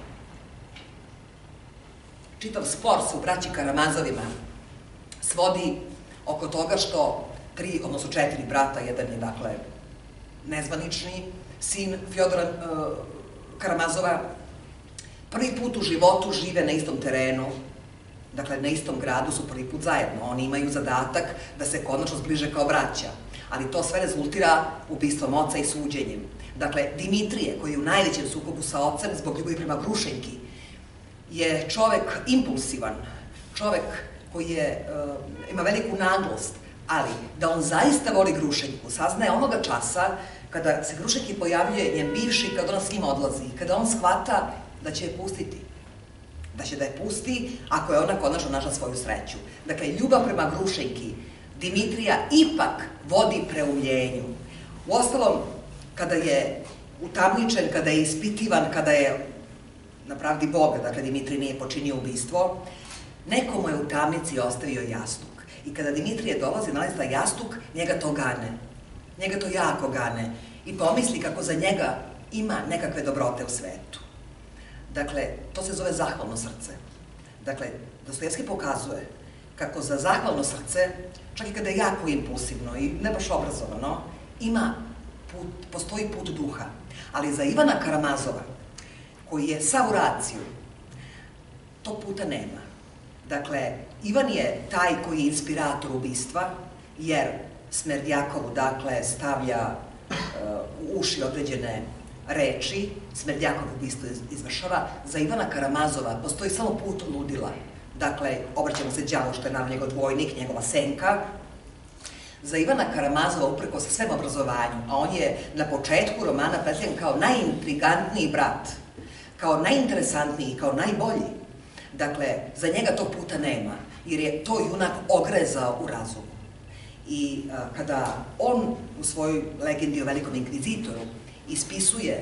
čitav spor se u Braći Karamazovima svodi oko toga što 3, odnosno 4 brata, jedan je, dakle, nezvanični sin Fjodora Karamazova, prvi put u životu žive na istom terenu, dakle, na istom gradu su prvi put zajedno. Oni imaju zadatak da se konačno zbliže kao braća, ali to sve rezultira ubistvom oca i suđenjem. Dakle, Dimitrije, koji je u najvećem sukobu sa ocem zbog ljubavi prema Grušenjki, je čovek impulsivan, čovek koji ima veliku naglost, ali da on zaista voli Grušenjku saznaje onoga časa kada se Grušenjki pojavljuje njen bivši, kada ona s njim odlazi, kada on shvata da će je pustiti. Da će da je pusti ako je ona konačno našla svoju sreću. Dakle, ljubav prema Grušenjki Dimitrija ipak vodi preumljenju. Uostalom, kada je utamničen, kada je ispitivan, kada je na pravdi Boga, dakle, Dimitrij nije počinio ubistvo, neko mu je u tamnici ostavio jastuk. I kada Dimitrije dolazi, nalazi taj jastuk, njega to gane. Njega to jako gane. I pomisli kako za njega ima nekakve dobrote u svetu. Dakle, to se zove zahvalno srce. Dakle, Dostojevski pokazuje kako za zahvalno srce, čak i kada je jako impulsivno i ne baš obrazovano, postoji put duha. Ali za Ivana Karamazova, koji je sav u raciju, tog puta nema. Dakle, Ivan je taj koji je inspirator ubistva, jer Smerdjakovu, dakle, stavlja u uši određene reči, Smerdjakov ubistvo izvršava. Za Ivana Karamazova postoji samo put ludila. Dakle, obraćamo se đavo, što je naravno njegov dvojnik, njegova senka. Za Ivana Karamazova, upreko sa svem obrazovanju, a on je na početku romana predstavljen kao najintrigantniji brat, kao najinteresantniji, kao najbolji. Dakle, za njega tog puta nema. jer je to junak ogrezao u razumu. I kada on u svojoj legendi o velikom inkvizitoru ispisuje,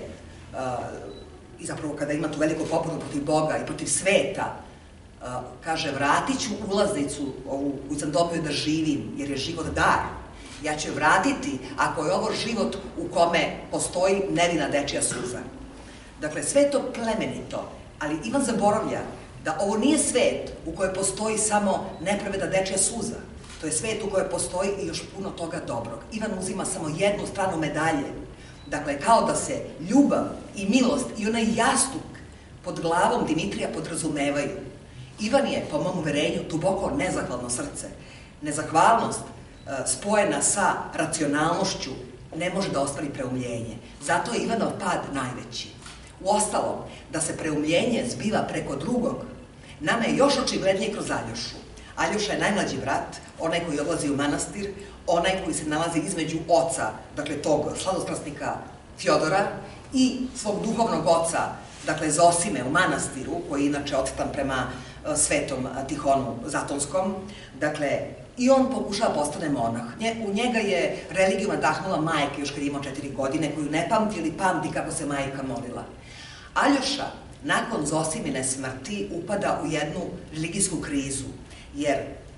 i zapravo kada ima tu veliku pobunu protiv Boga i protiv sveta, kaže, vratit ću ulaznicu ovu koju sam dobio da živim, jer je život dar. Ja ću je vratiti ako je ovo život u kome postoji nevina dečija suza. Dakle, sve je to plemenito, ali Ivan zaboravlja da ovo nije svet u kojoj postoji samo nepravedna dečija suza. To je svet u kojoj postoji i još puno toga dobrog. Ivan uzima samo jednu stranu medalje. Dakle, kao da se ljubav i milost i onaj jastuk pod glavom Dimitrija podrazumevaju. Ivan je, po mom uverenju, duboko nezahvalno srce. Nezahvalnost spojena sa racionalnošću ne može da ostvari preumljenje. Zato je Ivanov pad najveći. Uostalom, da se preumljenje zbiva preko drugog, nama je još očiglednije kroz Aljošu. Aljoša je najmlađi brat, onaj koji odlazi u manastir, onaj koji se nalazi između oca, dakle tog sladostrasnika Fjodora, i svog duhovnog oca, dakle Zosime u manastiru, koji je inače odstan prema svetom Tihonu Zatonskom. Dakle, i on pokušava postane monah. U njega je religiju nadahnula majka još kad je imao 4 godine, koju ne pamti ili pamti kako se majka molila. Aljoša, nakon Zosimine smrti, upada u jednu religijsku krizu, jer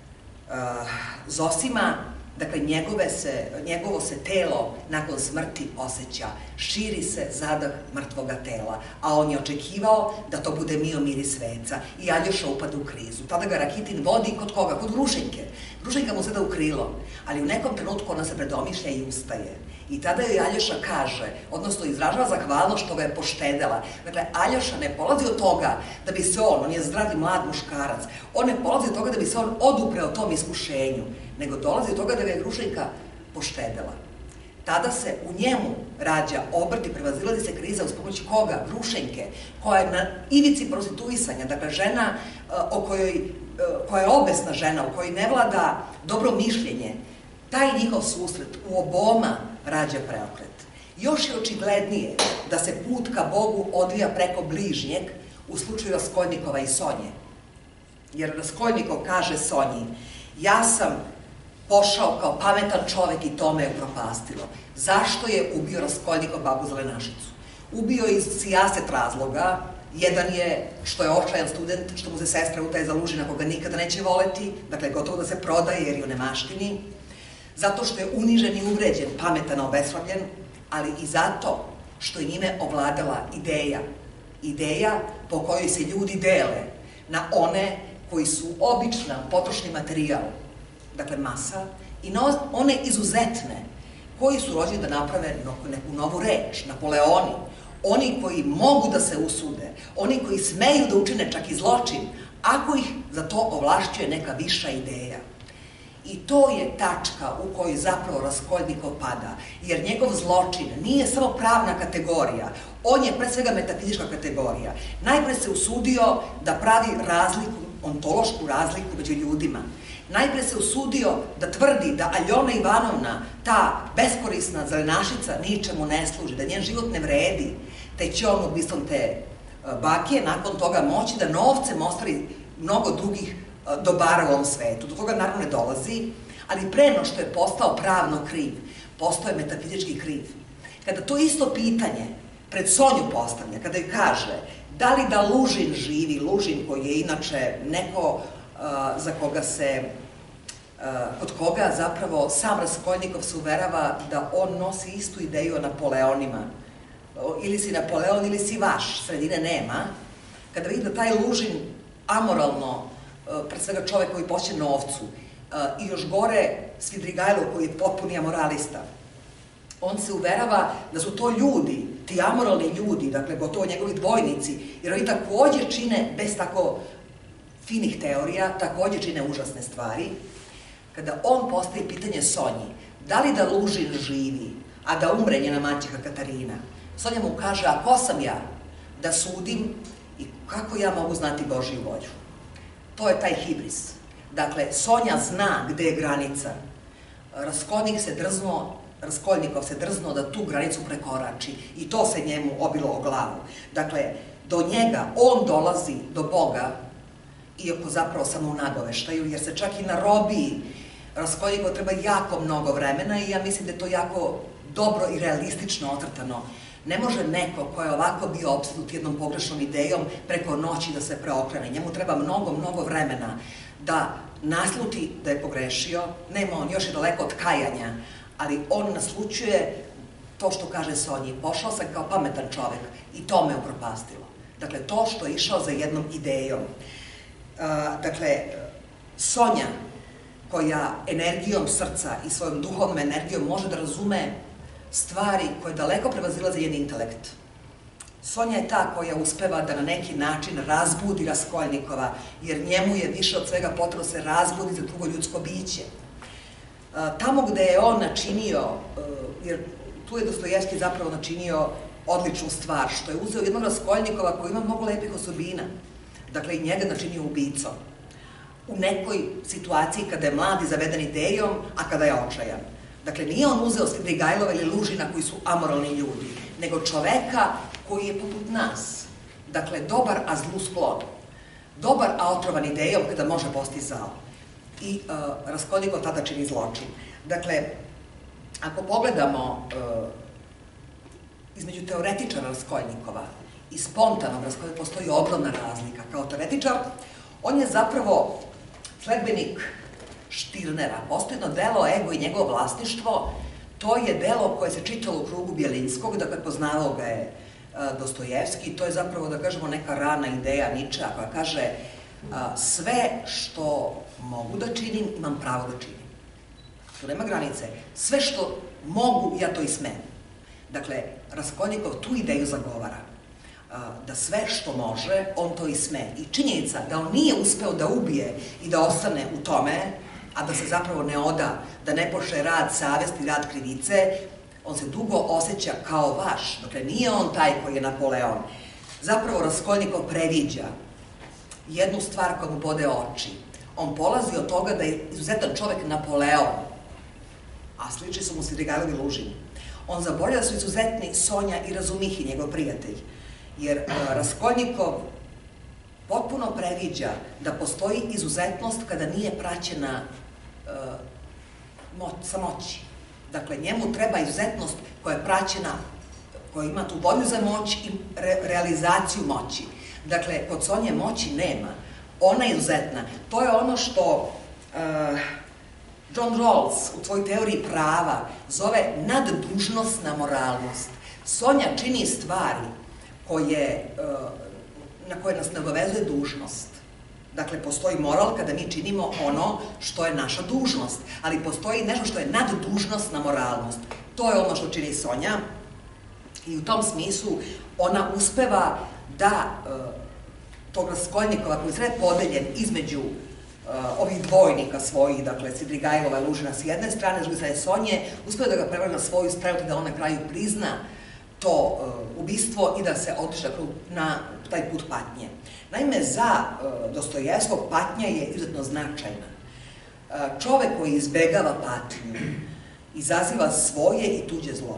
Zosima, dakle, njegovo se telo nakon smrti osjeća, širi se zadah mrtvoga tela, a on je očekivao da to bude mio, mir i sveca, i Aljoša upada u krizu. Tada ga Rakitin vodi kod koga? Kod Grušenjke. Grušenjka mu sada u krilo, ali u nekom trenutku ona se predomišlja i ustaje. I tada joj Aljoša kaže, odnosno izražava zahvalnost što ga je poštedela. Dakle, Aljoša ne polazi od toga da bi se on je zdrav i mlad muškarac, on ne polazi od toga da bi se on odupreo tom iskušenju, nego dolazi od toga da ga je Grušenjka poštedela. Tada se u njemu rađa obrt i prevazilazi se kriza uz pomoć koga? Grušenjke, koja je na ivici prostituisanja, dakle žena koja je obesna žena, u kojoj ne vlada dobro mišljenje. Taj njihov susret u oboma rađa preokret. Još je očiglednije da se put ka Bogu odvija preko bližnjeg u slučaju Raskolnikova i Sonje. Jer Raskolnikov kaže Sonji, ja sam pošao kao pametan čovek i to me je upropastilo. Zašto je ubio Raskolnikov babu Zelenašicu? Ubio iz sijaset razloga. Jedan je što je očajan student, što mu se sestra utaje za Lužina koga nikada neće voleti, dakle gotovo da se prodaje jer je u nemaštini. Zato što je unižen i uvređen, pametan, obeslavljen, ali i zato što je njime ovladala ideja. Ideja po kojoj se ljudi dele na one koji su obična potrošni materijal, dakle masa, i na one izuzetne koji su rođeni da naprave neku novu reč, Napoleoni, oni koji mogu da se usude, oni koji smeju da učine čak i zločin, ako ih za to ovlašćuje neka viša ideja. I to je tačka u kojoj zapravo Raskolnikov pada, jer njegov zločin nije samo pravna kategorija, on je pre svega metafizička kategorija. Najpre se usudio da pravi razliku, ontološku razliku među ljudima. Najpre se usudio da tvrdi da Aljona Ivanovna, ta beskorisna zelenašica, ničemu ne služi, da njen život ne vredi, te će on ubistvom te bake nakon toga moći da novcem ostvari mnogo drugih dobara u ovom svetu. Do toga naravno ne dolazi, ali pre no što je postao pravno kriv, postao je metafizički kriv. Kada to isto pitanje pred Sonju postavlja, kada joj kaže da li da Lužin živi, Lužin koji je inače neko za koga se, kod koga zapravo sam Raskolnikov se uverava da on nosi istu ideju o Napoleonima. Ili si Napoleon ili si vaš, sredine nema. Kada vidi da taj Lužin amoralno, pred svega čovek koji poće novcu, i još gore Svidrigajlo koji je potpuni amoralista, on se uverava da su to ljudi, ti amoralni ljudi, dakle gotovo njegovi dvojnici, jer oni takođe čine, bez tako finih teorija, takođe čine užasne stvari. Kada on postavi pitanje Sonji, da li da Lužin živi, a da umre njena maćeha Katarina, Sonja mu kaže, a ko sam ja da sudim i kako ja mogu znati Božju volju? To je taj hibris. Dakle, Sonja zna gde je granica. Raskolnikov se drznuo da tu granicu prekorači i to se njemu obilo o glavu. Dakle, do njega, on dolazi do Boga iako zapravo samo u nagoveštaju, jer se čak i na robiji Raskolnikov treba jako mnogo vremena i ja mislim da je to jako dobro i realistično ocrtano. Ne može neko ko je ovako bio opsednut jednom pogrešnom idejom preko noći da se preokrene. Njemu treba mnogo vremena da nasluti da je pogrešio. Nema on, još je daleko od kajanja, ali on naslućuje to što kaže Sonji. Pošao sam kao pametan čovek i to me upropastilo. Dakle, to što je išao za jednom idejom. Dakle, Sonja, koja energijom srca i svojom duhovnom energijom može da razume stvari koje daleko prevazilaze njen intelekt. Sonja je ta koja uspeva da na neki način razbudi Raskolnikova, jer njemu je više od svega potrebno se razbudi za drugo ljudsko biće. Tamo gde je on načinio, jer tu je Dostojevski zapravo načinio odličnu stvar, što je uzeo jednog Raskolnikova koji ima mnogo lepih osobina, dakle i njega načinio ubicom. U nekoj situaciji kada je mlad i zaveden idejom, a kada je očajan. Dakle, nije on uzeo Svidrigajlova ili Lužina koji su amoralni ljudi, nego čoveka koji je poput nas. Dakle, dobar, a zlu sklon. Dobar, a otrovan idejom kada može posti zao. I Raskolnikov tada čini zločin. Dakle, ako pogledamo između teoretičara Raskolnikova i spontanog Raskolnikova, postoji ogromna razlika. Kao teoretičar, on je zapravo sledbenik Štirnera. Postoji jedno delo Ego i njegovo vlasništvo. To je delo koje se čitalo u krugu Bjelinskog, dakle poznavao ga je Dostojevski. To je zapravo, da kažemo, neka rana ideja Ničea koja kaže sve što mogu da činim, imam pravo da činim. Tu nema granice. Sve što mogu, ja to i smem. Dakle, Raskolnikov tu ideju zagovara. Da sve što može, on to i sme. I činjenica da on nije uspeo da ubije i da ostane u tome, a da se zapravo ne oda, da ne pošle rad savesti, rad krivice, on se dugo osjeća kao vaš. Dakle, nije on taj koji je Napoleon. Zapravo Raskolnikov previđa jednu stvar koja mu bode oči. On polazi od toga da je izuzetan čovek Napoleon, a slični su mu Svidrigajlov i Lužin. On zaboravlja da su izuzetni Sonja i Razumihi, njegov prijatelj. Jer Raskolnikov potpuno previđa da postoji izuzetnost kada nije praćena samoći. Dakle, njemu treba izuzetnost koja je praćena, koja ima tu volju za moć i realizaciju moći. Dakle, kod Sonje moći nema. Ona je izuzetna. To je ono što John Rawls u tvojoj teoriji prava zove naddužnostna moralnost. Sonja čini stvari na koje nas ne obavezuje dužnost. Dakle, postoji moral kada mi činimo ono što je naša dužnost, ali postoji nešto što je naddužnostna moralnost. To je ono što čini Sonja i u tom smislu ona uspeva da tog Raskolnikova koji je sve podeljen između ovih dvojnika svojih, dakle, Svidrigajlova i Lužina s jedne strane, s druge strane Sonje, uspeva da ga prevrne na svoju stranu da on na kraju prizna to ubistvo i da se otišla na taj put patnje. Naime, za Dostojevskog patnja je izuzetno značajna. Čovek koji izbegava patnju izaziva svoje i tuđe zlo.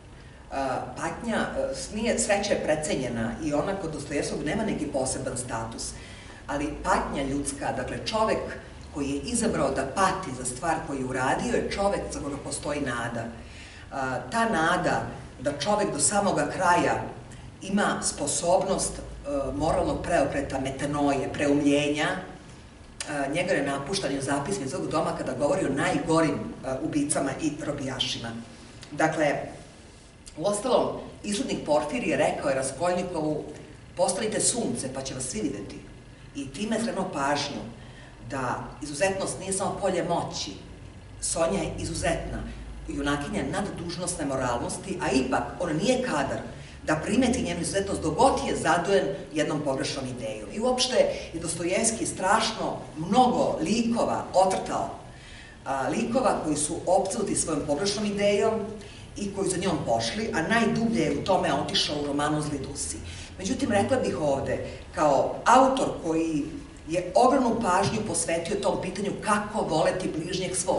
Patnja, sreća je precenjena i ona kod Dostojevskog nema neki poseban status, ali patnja ljudska, dakle čovek koji je izabrao da pati za stvar koju je uradio je čovek za koga postoji nada. Ta nada da čovek do samoga kraja ima sposobnost moralnog preokreta, metanoje, preumljenja, njega je napuštan u zapisnik svog doma kada govori o najgorim ubicama i robijašima. Dakle, uostalom, izudnik Porfirije rekao je Raskolnikovu: postanite sunce pa će vas svi videti. I time je skrenuo pažnju da izuzetnost nije samo polje moći. Sonja je izuzetna, junakinja naddužnostne moralnosti, a ipak on nije kadar da primeti njenu izuzetnost dok god je zadojen jednom pogrešnom idejom. I uopšte je Dostojevski strašno mnogo likova ocrtao, likova koji su opsednuti svojom pogrešnom idejom i koji za njom pošli, a najdublje je u tome otišao u romanu Zli dusi. Međutim, rekla bih ovde, kao autor koji je ogromnu pažnju posvetio tom pitanju kako voleti bližnjeg svog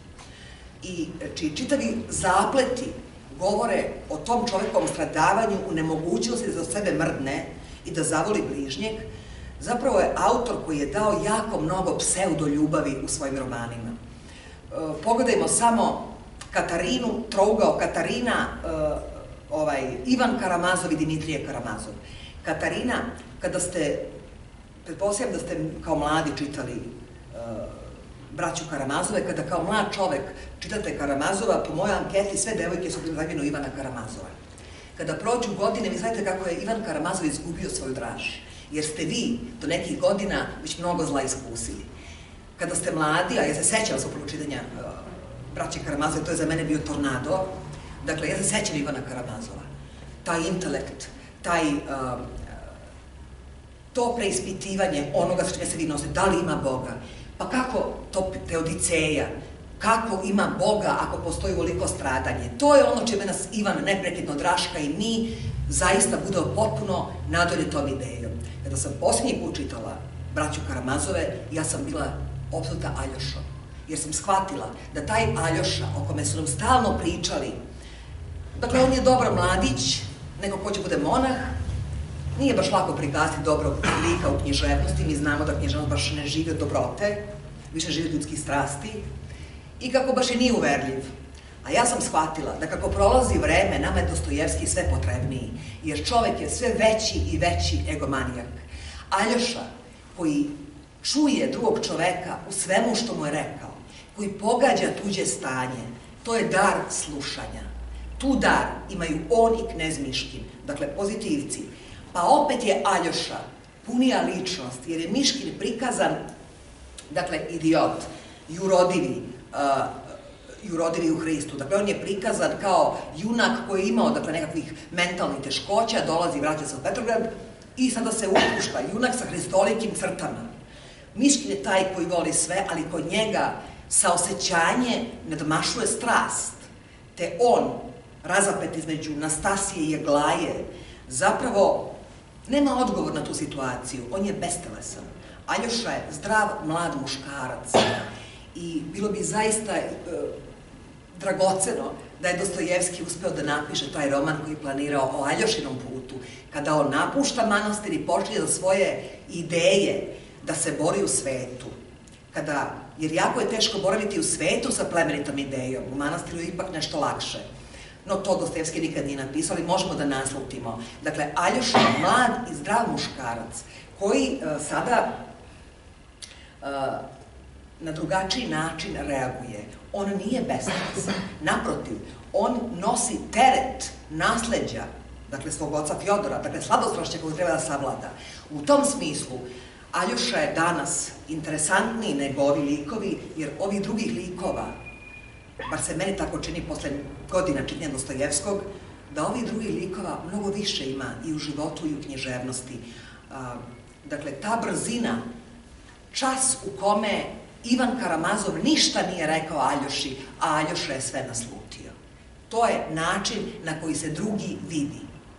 i čiji čitavi zapleti govore o tom čovekovom stradavanju u nemogućnosti da za sebe mrdne i da zavoli bližnjeg, zapravo je autor koji je dao jako mnogo pseudoljubavi u svojim romanima. Pogledajmo samo Katarinu, trougao Katarina, Ivan Karamazov i Dimitrije Karamazov. Katarina, kada ste, pretpostavljam da ste kao mladi čitali braću Karamazove, kada kao mlad čovek čitate Karamazova, po mojoj anketi sve devojke su bile zamjenu Ivana Karamazova. Kada prođu godine, vi znate kako je Ivan Karamazov izgubio svoju draž, jer ste vi do nekih godina već mnogo zla iskusili. Kada ste mladi, a ja se sećam sa prvog čitanja braće Karamazove, to je za mene bio tornado, dakle, ja se sećam Ivana Karamazova. Taj intelekt, to preispitivanje onoga sa čime se vi nosite, da li ima Boga, pa kako to Teodiceja, kako ima Boga ako postoji ovoliko stradanje. To je ono čime nas Ivan neprekidno draška i mi zaista budemo potpuno nadolje tom idejom. Kada sam posljednji put čitala braću Karamazove, ja sam bila opsuta Aljošom, jer sam shvatila da taj Aljoša, o kome su nam stalno pričali, dakle, on je dobar mladić, neko ko će bude monah, nije baš lako prikazati dobrog lika u književnosti, mi znamo da književnost baš ne živi od dobrote, više živi od ljudskih strasti, i kako baš i nije uverljiv. A ja sam shvatila da kako prolazi vreme, nama je Dostojevski sve potrebniji, jer čovek je sve veći i veći egomanijak. Aljoša, koji čuje drugog čoveka u svemu što mu je rekao, koji pogađa tuđe stanje, to je dar slušanja. Tu dar imaju on i knez Miškin, dakle pozitivci. Pa opet je Aljoša punija ličnost, jer je Miškin prikazan, dakle, idiot, jurodivi u Hristu. Dakle, on je prikazan kao junak koji je imao, dakle, nekakvih mentalnih teškoća, dolazi, vraća se u Petrograd i sada se upušta, junak sa hristolikim crtama. Miškin je taj koji voli sve, ali kod njega saosećanje nadmašuje strast, te on, razapet između Nastasije i Aglaje, zapravo nema odgovor na tu situaciju, on je bestelesan. Aljoša je zdrav, mlad muškarac i bilo bi zaista dragoceno da je Dostojevski uspeo da napiše taj roman koji je planirao o Aljošinom putu, kada on napušta manastir i počinje za svoje ideje da se bori u svetu. Jer jako je teško boraviti u svetu sa plemenitom idejom, u manastiru je ipak nešto lakše. No to Dostojevski nikad nije napisao, ali možemo da naslutimo. Dakle, Aljoša je mlad i zdrav muškarac, koji sada na drugačiji način reaguje. On nije bestelesan. Naprotiv, on nosi teret nasleđa, dakle, svog oca Fjodora, dakle, sladostrašća koju treba da savlada. U tom smislu, Aljoša je danas interesantniji nego ovi likovi, jer ovih drugih likova, bar se meni tako čini posle godina čitanja Dostojevskog, da ovih drugih likova mnogo više ima i u životu i u književnosti. Dakle, ta brzina, čas u kome Ivan Karamazov ništa nije rekao Aljoši, a Aljoša je sve naslutio. To je način na koji se drugi vidi.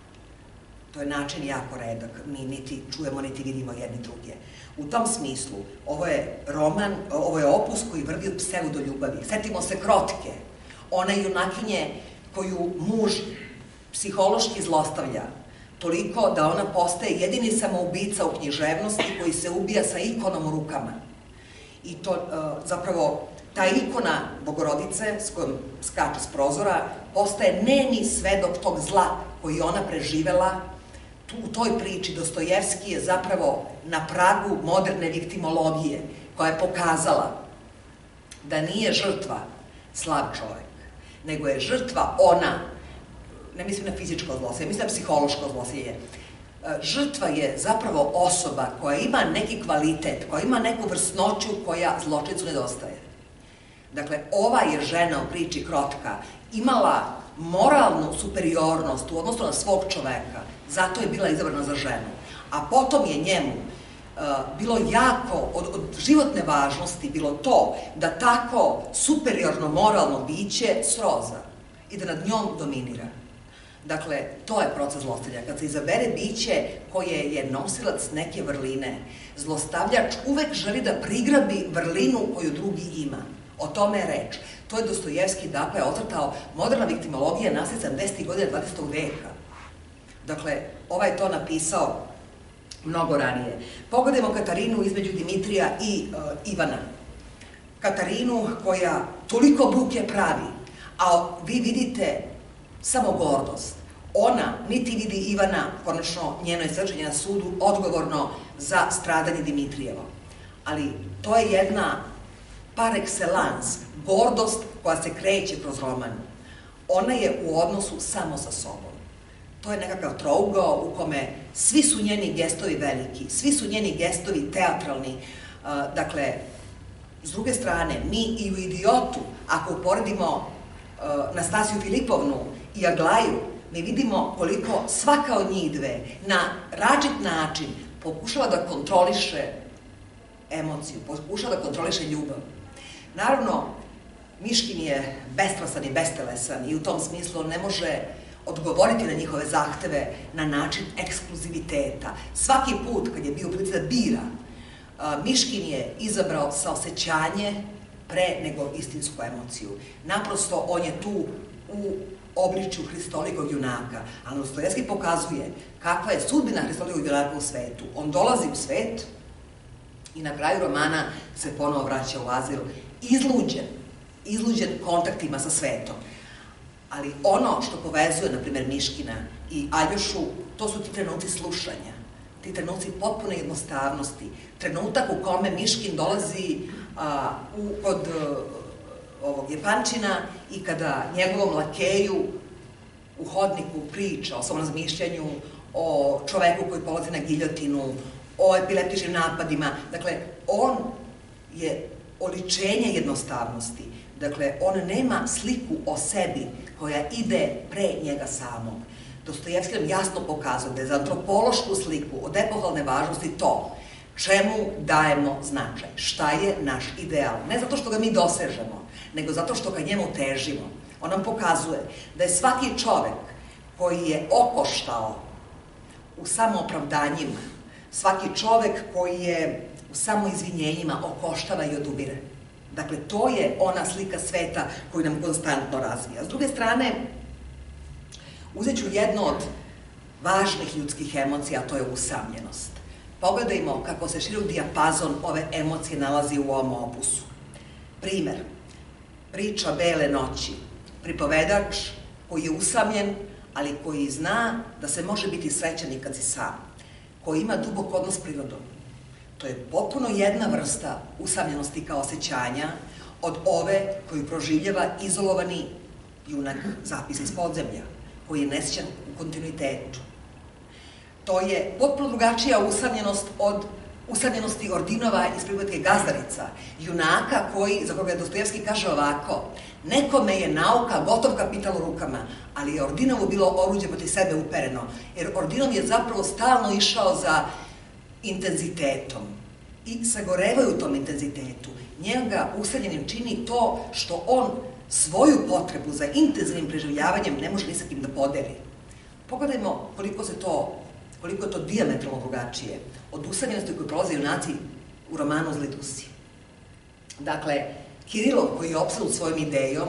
To je način jako redak, mi niti čujemo, niti vidimo jedni druge. U tom smislu, ovo je roman, ovo je opus koji vrvi od pseudoljubavi. Setimo se Krotke, one junakinje koju muž psihološki zlostavlja, toliko da ona postaje jedini samoubica u književnosti koji se ubija sa ikonom u rukama. I to, zapravo, ta ikona Bogorodice s kojom skače s prozora postaje nemi svedok tog zla koji ona preživela. U toj priči Dostojevski je zapravo na pragu moderne viktimologije, koja je pokazala da nije žrtva slab čovek, nego je žrtva ona, ne mislim na fizičko zlostavljanje, mislim na psihološko zlostavljanje. Žrtva je zapravo osoba koja ima neki kvalitet, koja ima neku vrsnoću koja zločincu nedostaje. Dakle, ova je žena u priči Krotka imala moralnu superiornost u odnosu na svog čoveka, zato je bila izabrana za ženu. A potom je njemu bilo jako, od životne važnosti, bilo to da tako superiorno moralno biće sroza i da nad njom dominira. Dakle, to je proces zlostavljanja. Kad se izabere biće koje je nosilac neke vrline, zlostavljač uvek želi da prigrabi vrlinu koju drugi ima. O tome je reč. To je Dostojevski, dakle, ocrtao moderna viktimologija nasled 70. godina 20. veka. Dakle, ovaj je to napisao mnogo ranije. Pogledajmo Katarinu između Dimitrija i Ivana. Katarinu koja toliko buke pravi, a vi vidite samo gordost. Ona niti vidi Ivana, konačno njeno je svedočenje na sudu, odgovorno za stradanje Dimitrijevo. Ali to je jedna par excellence, gordost koja se kreće kroz roman. Ona je u odnosu samo sa sobom. To je nekakav trougao u kome svi su njeni gestovi veliki, svi su njeni gestovi teatralni. Dakle, s druge strane, mi i u Idiotu, ako uporedimo Nastasiju Filipovnu i Aglaju, mi vidimo koliko svaka od njih dve na različit način pokušava da kontroliše emociju, pokušava da kontroliše ljubav. Naravno, Miškin je bestrasan i bestelesan i u tom smislu ne može odgovoriti na njihove zahteve na način ekskluziviteta. Svaki put kad je bio u prilici da bira, Miškin je izabrao saosećanje pre nego istinsku emociju. Naprosto, on je tu u obličju hristolikog junaka, ali Dostojevski pokazuje kakva je sudbina hristolikog junaka u svetu. On dolazi u svet i na kraju romana se ponovo vraća u azil, izluđen kontaktima sa svetom. Ali ono što povezuje, na primer, Miškina i Aljošu, to su ti trenuci slušanja, ti trenuci potpune jednostavnosti, trenutak u kome Miškin dolazi kod ovog Jepančina i kada njegovom lakeju u hodniku priča o svom razmišljanju, o čoveku koji polazi na giljotinu, o epileptičnim napadima. Dakle, on je oličenje jednostavnosti. Dakle, on nema sliku o sebi koja ide pre njega samog. Dostojevski nam jasno pokazuje da je za antropološku sliku od epohalne važnosti to čemu dajemo značaj, šta je naš ideal. Ne zato što ga mi dosežemo, nego zato što ga njemu težimo. On nam pokazuje da je svaki čovek koji je okoštao u samoopravdanjima, svaki čovek koji je u samoizvinjenjima okoštava i odubire. Dakle, to je ona slika sveta koju nam konstantno razvija. S druge strane, uzet ću jednu od važnih ljudskih emocija, a to je usamljenost. Pogledajmo kako se širok dijapazon ove emocije nalazi u ovom opusu. Primer, priča Bele noći. Pripovedač koji je usamljen, ali koji zna da se može biti srećan i kad si sam. Koji ima dubok odnos s prirodom. To je potpuno jedna vrsta usamljenosti kao osjećanja od ove koju proživljava izolovani junak Zapisa iz podzemlja, koji je nesjećan u kontinuitetu. To je potpuno drugačija usamljenost od usamljenosti Ordinova iz pripovetke Gazdarica, junaka za koga Dostojevski kaže ovako: nekome je nauka gotov kapital u rukama, ali je Ordinovu bilo oruđe protiv sebe upereno, jer Ordinov je zapravo stalno išao za intenzitetom i sagorevaju u tom intenzitetu. Njega usamljenim čini to što on svoju potrebu za intenzivnim preživljavanjem ne može ni sa kim da podeli. Pogledajmo koliko je to dijametralno drugačije od usamljenosti koju prolaze junaci u romanu Zli dusi. Dakle, Kirilov koji je opsednut svojom idejom,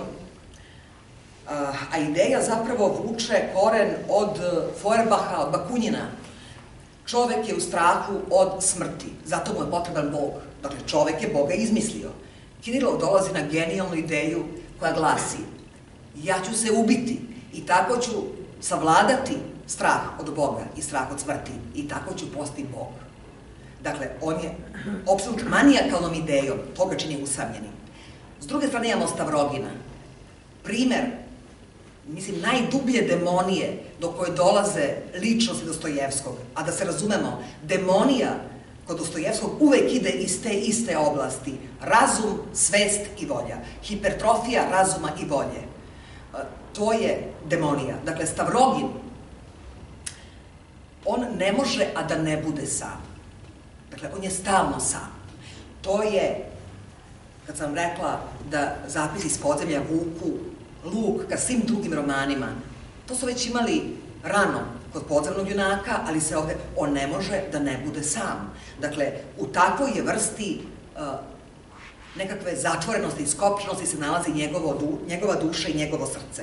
a ideja zapravo vuče koren od Feuerbacha, od Bakunjina. Čovek je u strahu od smrti, zato mu je potreban Bog. Dakle, čovek je Boga izmislio. Kirilov dolazi na genijalnu ideju koja glasi: ja ću se ubiti i tako ću savladati strah od Boga i strah od smrti i tako ću postati Bog. Dakle, on je apsolutno manijakalnom idejom, to ga čini usamljenim. S druge strane imamo Stavrogina. Primer, mislim, najdublje demonije do koje dolaze ličnosti Dostojevskog, a da se razumemo, demonija kod Dostojevskog uvek ide iz te iste oblasti: razum, svest i volja. Hipertrofija razuma i volje. To je demonija. Dakle, Stavrogin, on ne može, a da ne bude sam. Dakle, on je stalno sam. To je, kad sam rekla da Zapisi iz podzemlja vuku luk ka svim drugim romanima, to su već imali rano kod Podzemnog junaka, ali se ovde, on ne može da ne bude sam. Dakle, u takvoj je vrsti nekakve zatvorenosti i skopčenosti se nalazi njegova duša i njegovo srce.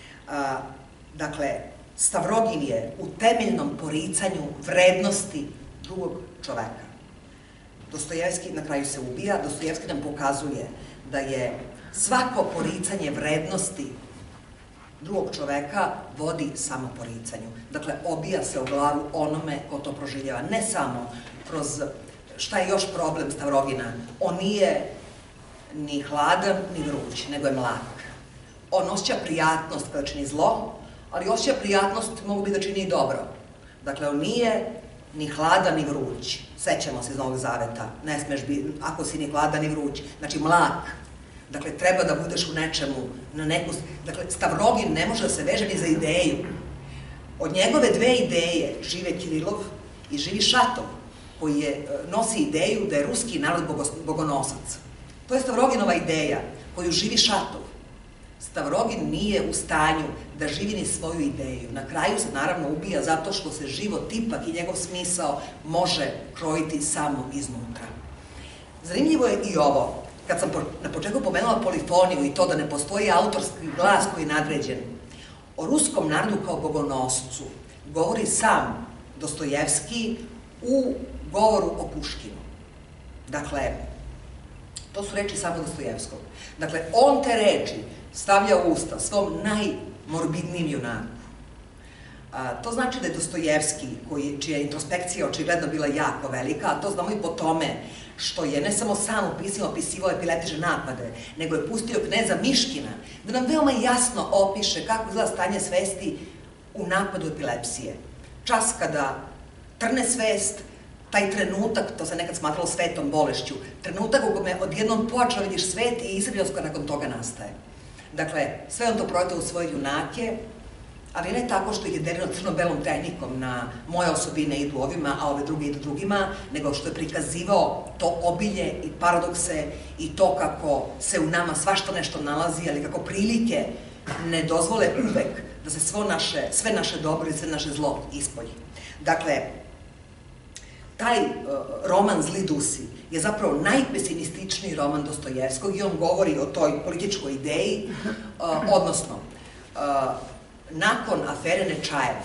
Dakle, Stavrogin je u temeljnom poricanju vrednosti drugog čoveka. Dostojevski na kraju se ubija, Dostojevski nam pokazuje da je svako poricanje vrednosti drugog čoveka vodi samo poricanju. Dakle, obija se o glavu onome ko to proživljava. Ne samo kroz, šta je još problem Stavrogina, on nije ni hladan, ni vruć, nego je mlak. On osjeća prijatnost kada čini zlo, ali osjeća prijatnost mogu biti da čini i dobro. Dakle, on nije ni hladan, ni vruć. Sećamo se iz Novog Zaveta, ne smeš biti, ako si ni hladan, ni vruć. Znači, mlak. Dakle, treba da budeš u nečemu, na neku... Dakle, Stavrogin ne može da se veže ni za ideju. Od njegove dve ideje žive Kirilov i živi Šatov, koji nosi ideju da je ruski narod bogonosac. To je Stavroginova ideja, koju živi Šatov. Stavrogin nije u stanju da živi ni svoju ideju. Na kraju se naravno ubija zato što se život ipak i njegov smisao može krojiti samo iznutra. Zanimljivo je i ovo. Kad sam na početku pomenula polifoniju i to da ne postoji autorski glas koji je nadređen, o ruskom narodu kao bogonoscu govori sam Dostojevski u govoru o Puškinu. Dakle, to su reči samo Dostojevskog. Dakle, on te reči stavlja u usta svom najmorbidnijem junaku. To znači da je Dostojevski, čija je introspekcija očigledno bila jako velika, a to znamo i po tome što je ne samo sam opisivao epiletične napade, nego je pustio kneza Miškina da nam veoma jasno opiše kako izgleda stanje svesti u napadu epilepsije. Čas kada trne svest, taj trenutak, to se nekad smatralo svetom bolešću, trenutak u kome odjednom počeo vidiš svet i iscrpljenost koja nakon toga nastaje. Dakle, sve on to projektuje u svoje junake, ali ne tako što ih je delio crno-belom tehnikom na moje osobine idu ovima, a ove druge idu drugima, nego što je prikazivao to obilje i paradokse i to kako se u nama svašta nešto nalazi, ali kako prilike ne dozvole uvek da se sve naše dobro i sve naše zlo ispolji. Dakle, taj roman Zli Dusi je zapravo najpesimističniji roman Dostojevskog i on govori o toj političkoj ideji, odnosno, nakon afere Nečajev,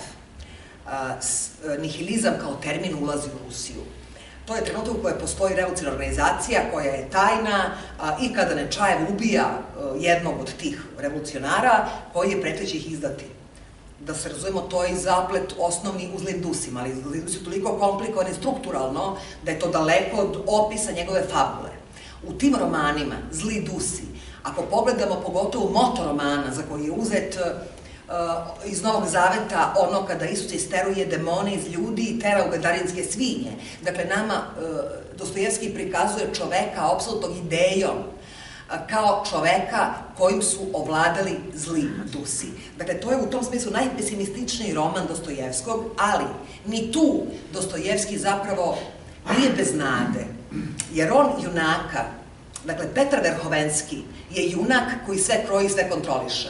nihilizam kao termin ulazi u Rusiju. To je trenutak u kojoj postoji revolucionarna organizacija koja je tajna i kada Nečajev ubija jednog od tih revolucionara koji je preteći ih izdati. Da se razumemo, to je i zaplet osnovni u Zlim Dusima, ali Zli Dusi je toliko komplikovan i strukturalno da je to daleko od opisa njegove fabule. U tim romanima, Zli Dusi, ako pogledamo pogotovo moto romana za koji je uzet iz Novog Zaveta, ono kada Isus isteruje demone iz ljudi i tera u gadarinske svinje. Dakle, nama Dostojevski prikazuje čoveka apsolutnog idejom, kao čoveka kojim su ovladali zli dusi. Dakle, to je u tom smislu najpesimističniji roman Dostojevskog, ali ni tu Dostojevski zapravo nije bez nade, jer on junaka, dakle, Petar Verhovenski je junak koji sve kroji i sve kontroliše.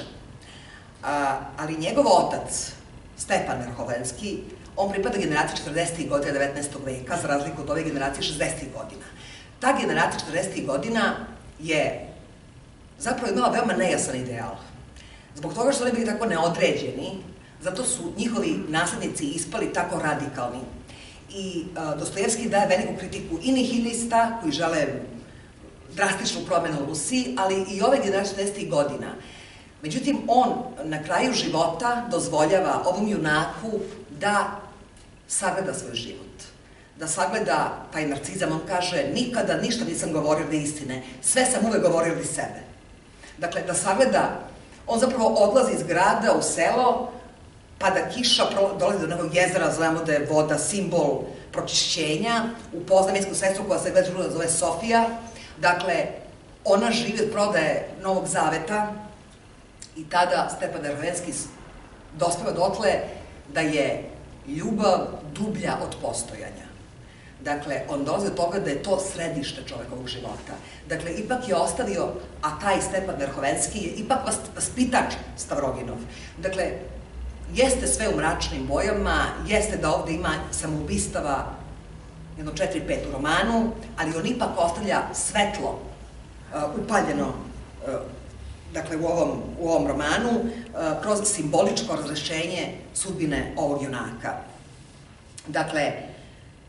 Ali njegov otac, Stepan Verhovenski, on pripada generaciji 40. godina 19. veka, za razliku od ove generacije 60. godina. Ta generacija 40. godina je zapravo imala veoma nejasan ideal. Zbog toga što oni bili tako neodređeni, zato su njihovi naslednici ispali tako radikalni. I Dostojevski daje veliku kritiku i nihilista, koji žele drastičnu promenu u Rusiji, ali i ove generacije 40. godina. Međutim, on na kraju života dozvoljava ovom junaku da sagleda svoj život. Da sagleda taj narcizam, on kaže, nikada ništa nisam govorio da istine, sve sam uvek govorio iz sebe. Dakle, da sagleda, on zapravo odlazi iz grada u selo, pada kiša, dolazi do nekog jezera, znamo da je voda simbol pročišćenja, upozna mjetsku sestru koja se gleda zove Sofija. Dakle, ona živi od prodaje Novog Zaveta i tada Stepan Verhovenski dospeva dotle da je ljubav dublja od postojanja. Dakle, on dolazi od toga da je to središte čovekovog života. Dakle, ipak je ostavio, a taj Stepan Verhovenski je ipak vaspitač Stavroginov. Dakle, jeste sve u mračnim bojama, jeste da ovde ima samoubistava, jedno 4-5 u romanu, ali on ipak ostavlja svetlo upaljeno, dakle, u ovom romanu, kroz simboličko razrešenje sudbine ovog junaka. Dakle,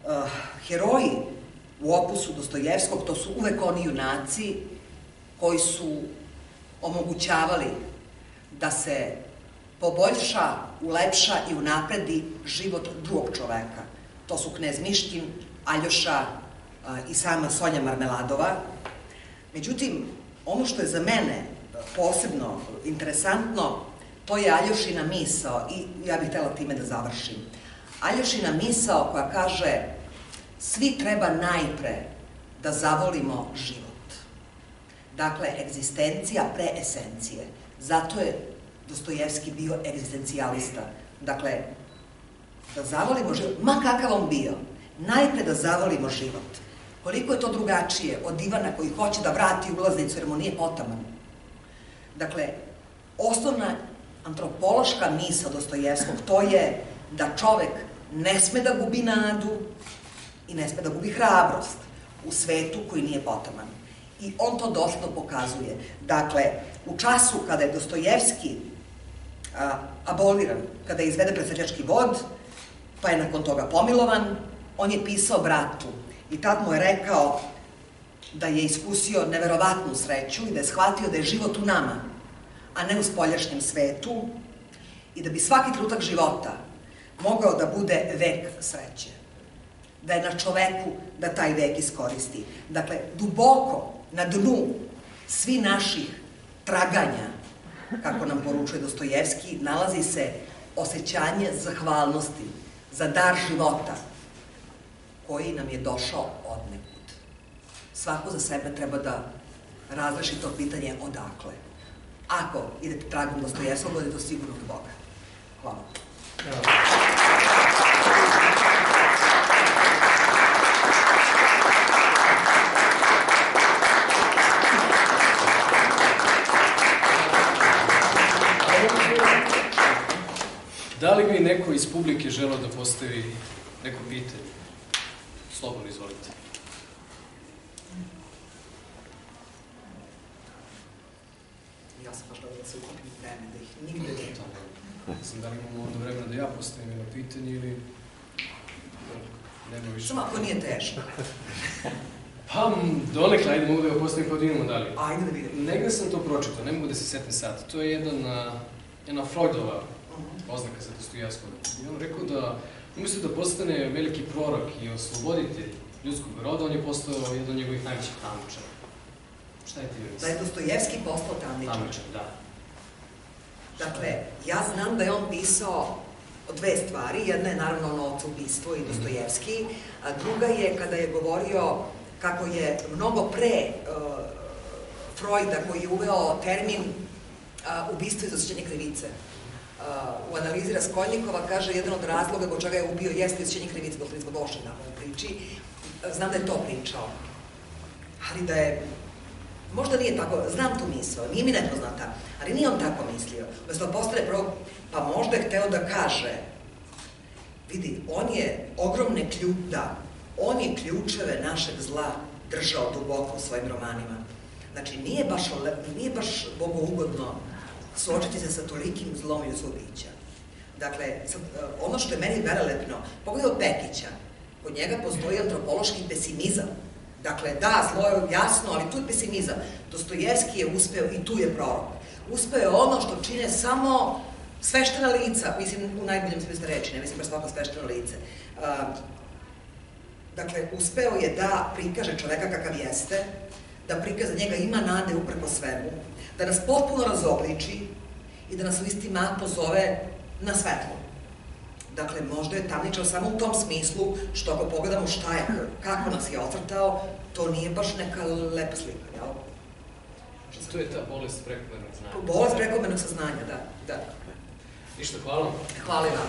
heroji u opusu Dostojevskog, to su uvek oni junaci koji su omogućavali da se poboljša, ulepša i unapredi život drugog čoveka. To su knez Miškin, Aljoša i sama Sonja Marmeladova. Međutim, ono što je za mene posebno interesantno, to je Aljošina misao i ja bih htela time da završim. Aljošina misao koja kaže: svi treba najpre da zavolimo život. Dakle, egzistencija pre esencije. Zato je Dostojevski bio egzistencijalista. Dakle, da zavolimo život, ma kakav on bio, najpre da zavolimo život. Koliko je to drugačije od Ivana koji hoće da vrati ulaznicu jer mu nije potaman. Dakle, osnovna antropološka misao Dostojevskog to je da čovek ne sme da gubi nadu i ne sme da gubi hrabrost u svetu koji nije potaman. I on to doslovno pokazuje. Dakle, u času kada je Dostojevski aboliran, kada je izveden pred seljački vod, pa je nakon toga pomilovan, on je pisao bratu i tad mu je rekao da je iskusio neverovatnu sreću i da je shvatio da je život u nama, a ne u spoljašnjem svetu, i da bi svaki trenutak života mogao da bude vek sreće. Da je na čoveku da taj vek iskoristi. Dakle, duboko na dnu svi naših traganja, kako nam poručuje Dostojevski, nalazi se osjećanje zahvalnosti za dar života koji nam je došao odnekud. Svako za sebe treba da razreši to pitanje odakle. Ako idete tragom Dostojevskog, bude to sigurno od Boga. Hvala. Da li bi neko iz publike želeo da postavi neko pitanje? Slobodno, izvolite. Ja sam baš da se ukupim vreme, da ih nigde nema. Znam da li imamo onda vremena da ja postavim jedno pitanje ili nema više. Samo ako nije teško. Pa, donekle, ajde, mogu da ga postavim pa da imamo dalje. Ajde da vidim. Negde sam to pročitao, ne mogu da se setim sad. To je jedna Freudova oznaka za Dostojevskog. I on rekao da umjesto da postane veliki prorok i osloboditelj ljudskog roda, on je postao jedan od njegovih najvećih tamničara. Šta je ti misliš? Da je Dostojevski postao tamničar. Tamničar, da. Dakle, ja znam da je on pisao o dve stvari. Jedna je naravno ono ocubistvo i Dostojevski, a druga je kada je govorio kako je mnogo pre Freuda, koji je uveo termin ubistvo iz osjećanja krivice. U analizi Raskolnikova kaže jedan od razloga zbog čega je ubio jeste osjećanje krivice, zbog Ošina u priči. Znam da je to pričao. Ali da je, možda nije tako, znam tu misao, nije mi nepoznata, ali nije on tako mislio. Umesto postane prvo, pa možda je hteo da kaže, vidi, on je ogromne on je ključeve našeg zla držao duboko u svojim romanima. Znači, nije baš bogougodno suočiti se sa tolikim zlom ljudskog bića. Dakle, ono što je meni velelepno, pogledaj Pekića, kod njega postoji antropološki pesimizam. Dakle, da, zlo je jasno, ali tu je pesimizam. Dostojevski je uspeo i tu je prorok. Uspeo je ono što čine samo sveštena lica, mislim, u najboljem smislu reči, ne mislim baš svako svešteno lice. Dakle, uspeo je da prikaže čoveka kakav jeste, da prikaže da njega ima nade upreko svemu, da nas potpuno razobliči i da nas u isti mah pozove na svetlo. Dakle, možda je tamničar samo u tom smislu što ako pogledamo šta je, kako nas je ocrtao, to nije baš neka lepa slika, jel? To je ta bolest prekomernog saznanja. Bolest prekomernog saznanja, da. Ništa, hvala vam. Hvala i vam.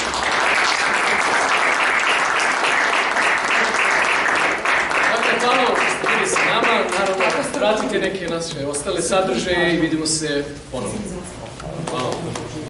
Dakle, hvala vam što ste bili sa nama. Naravno, pratite neke naše ostale sadržaje i vidimo se ponovno. Hvala vam.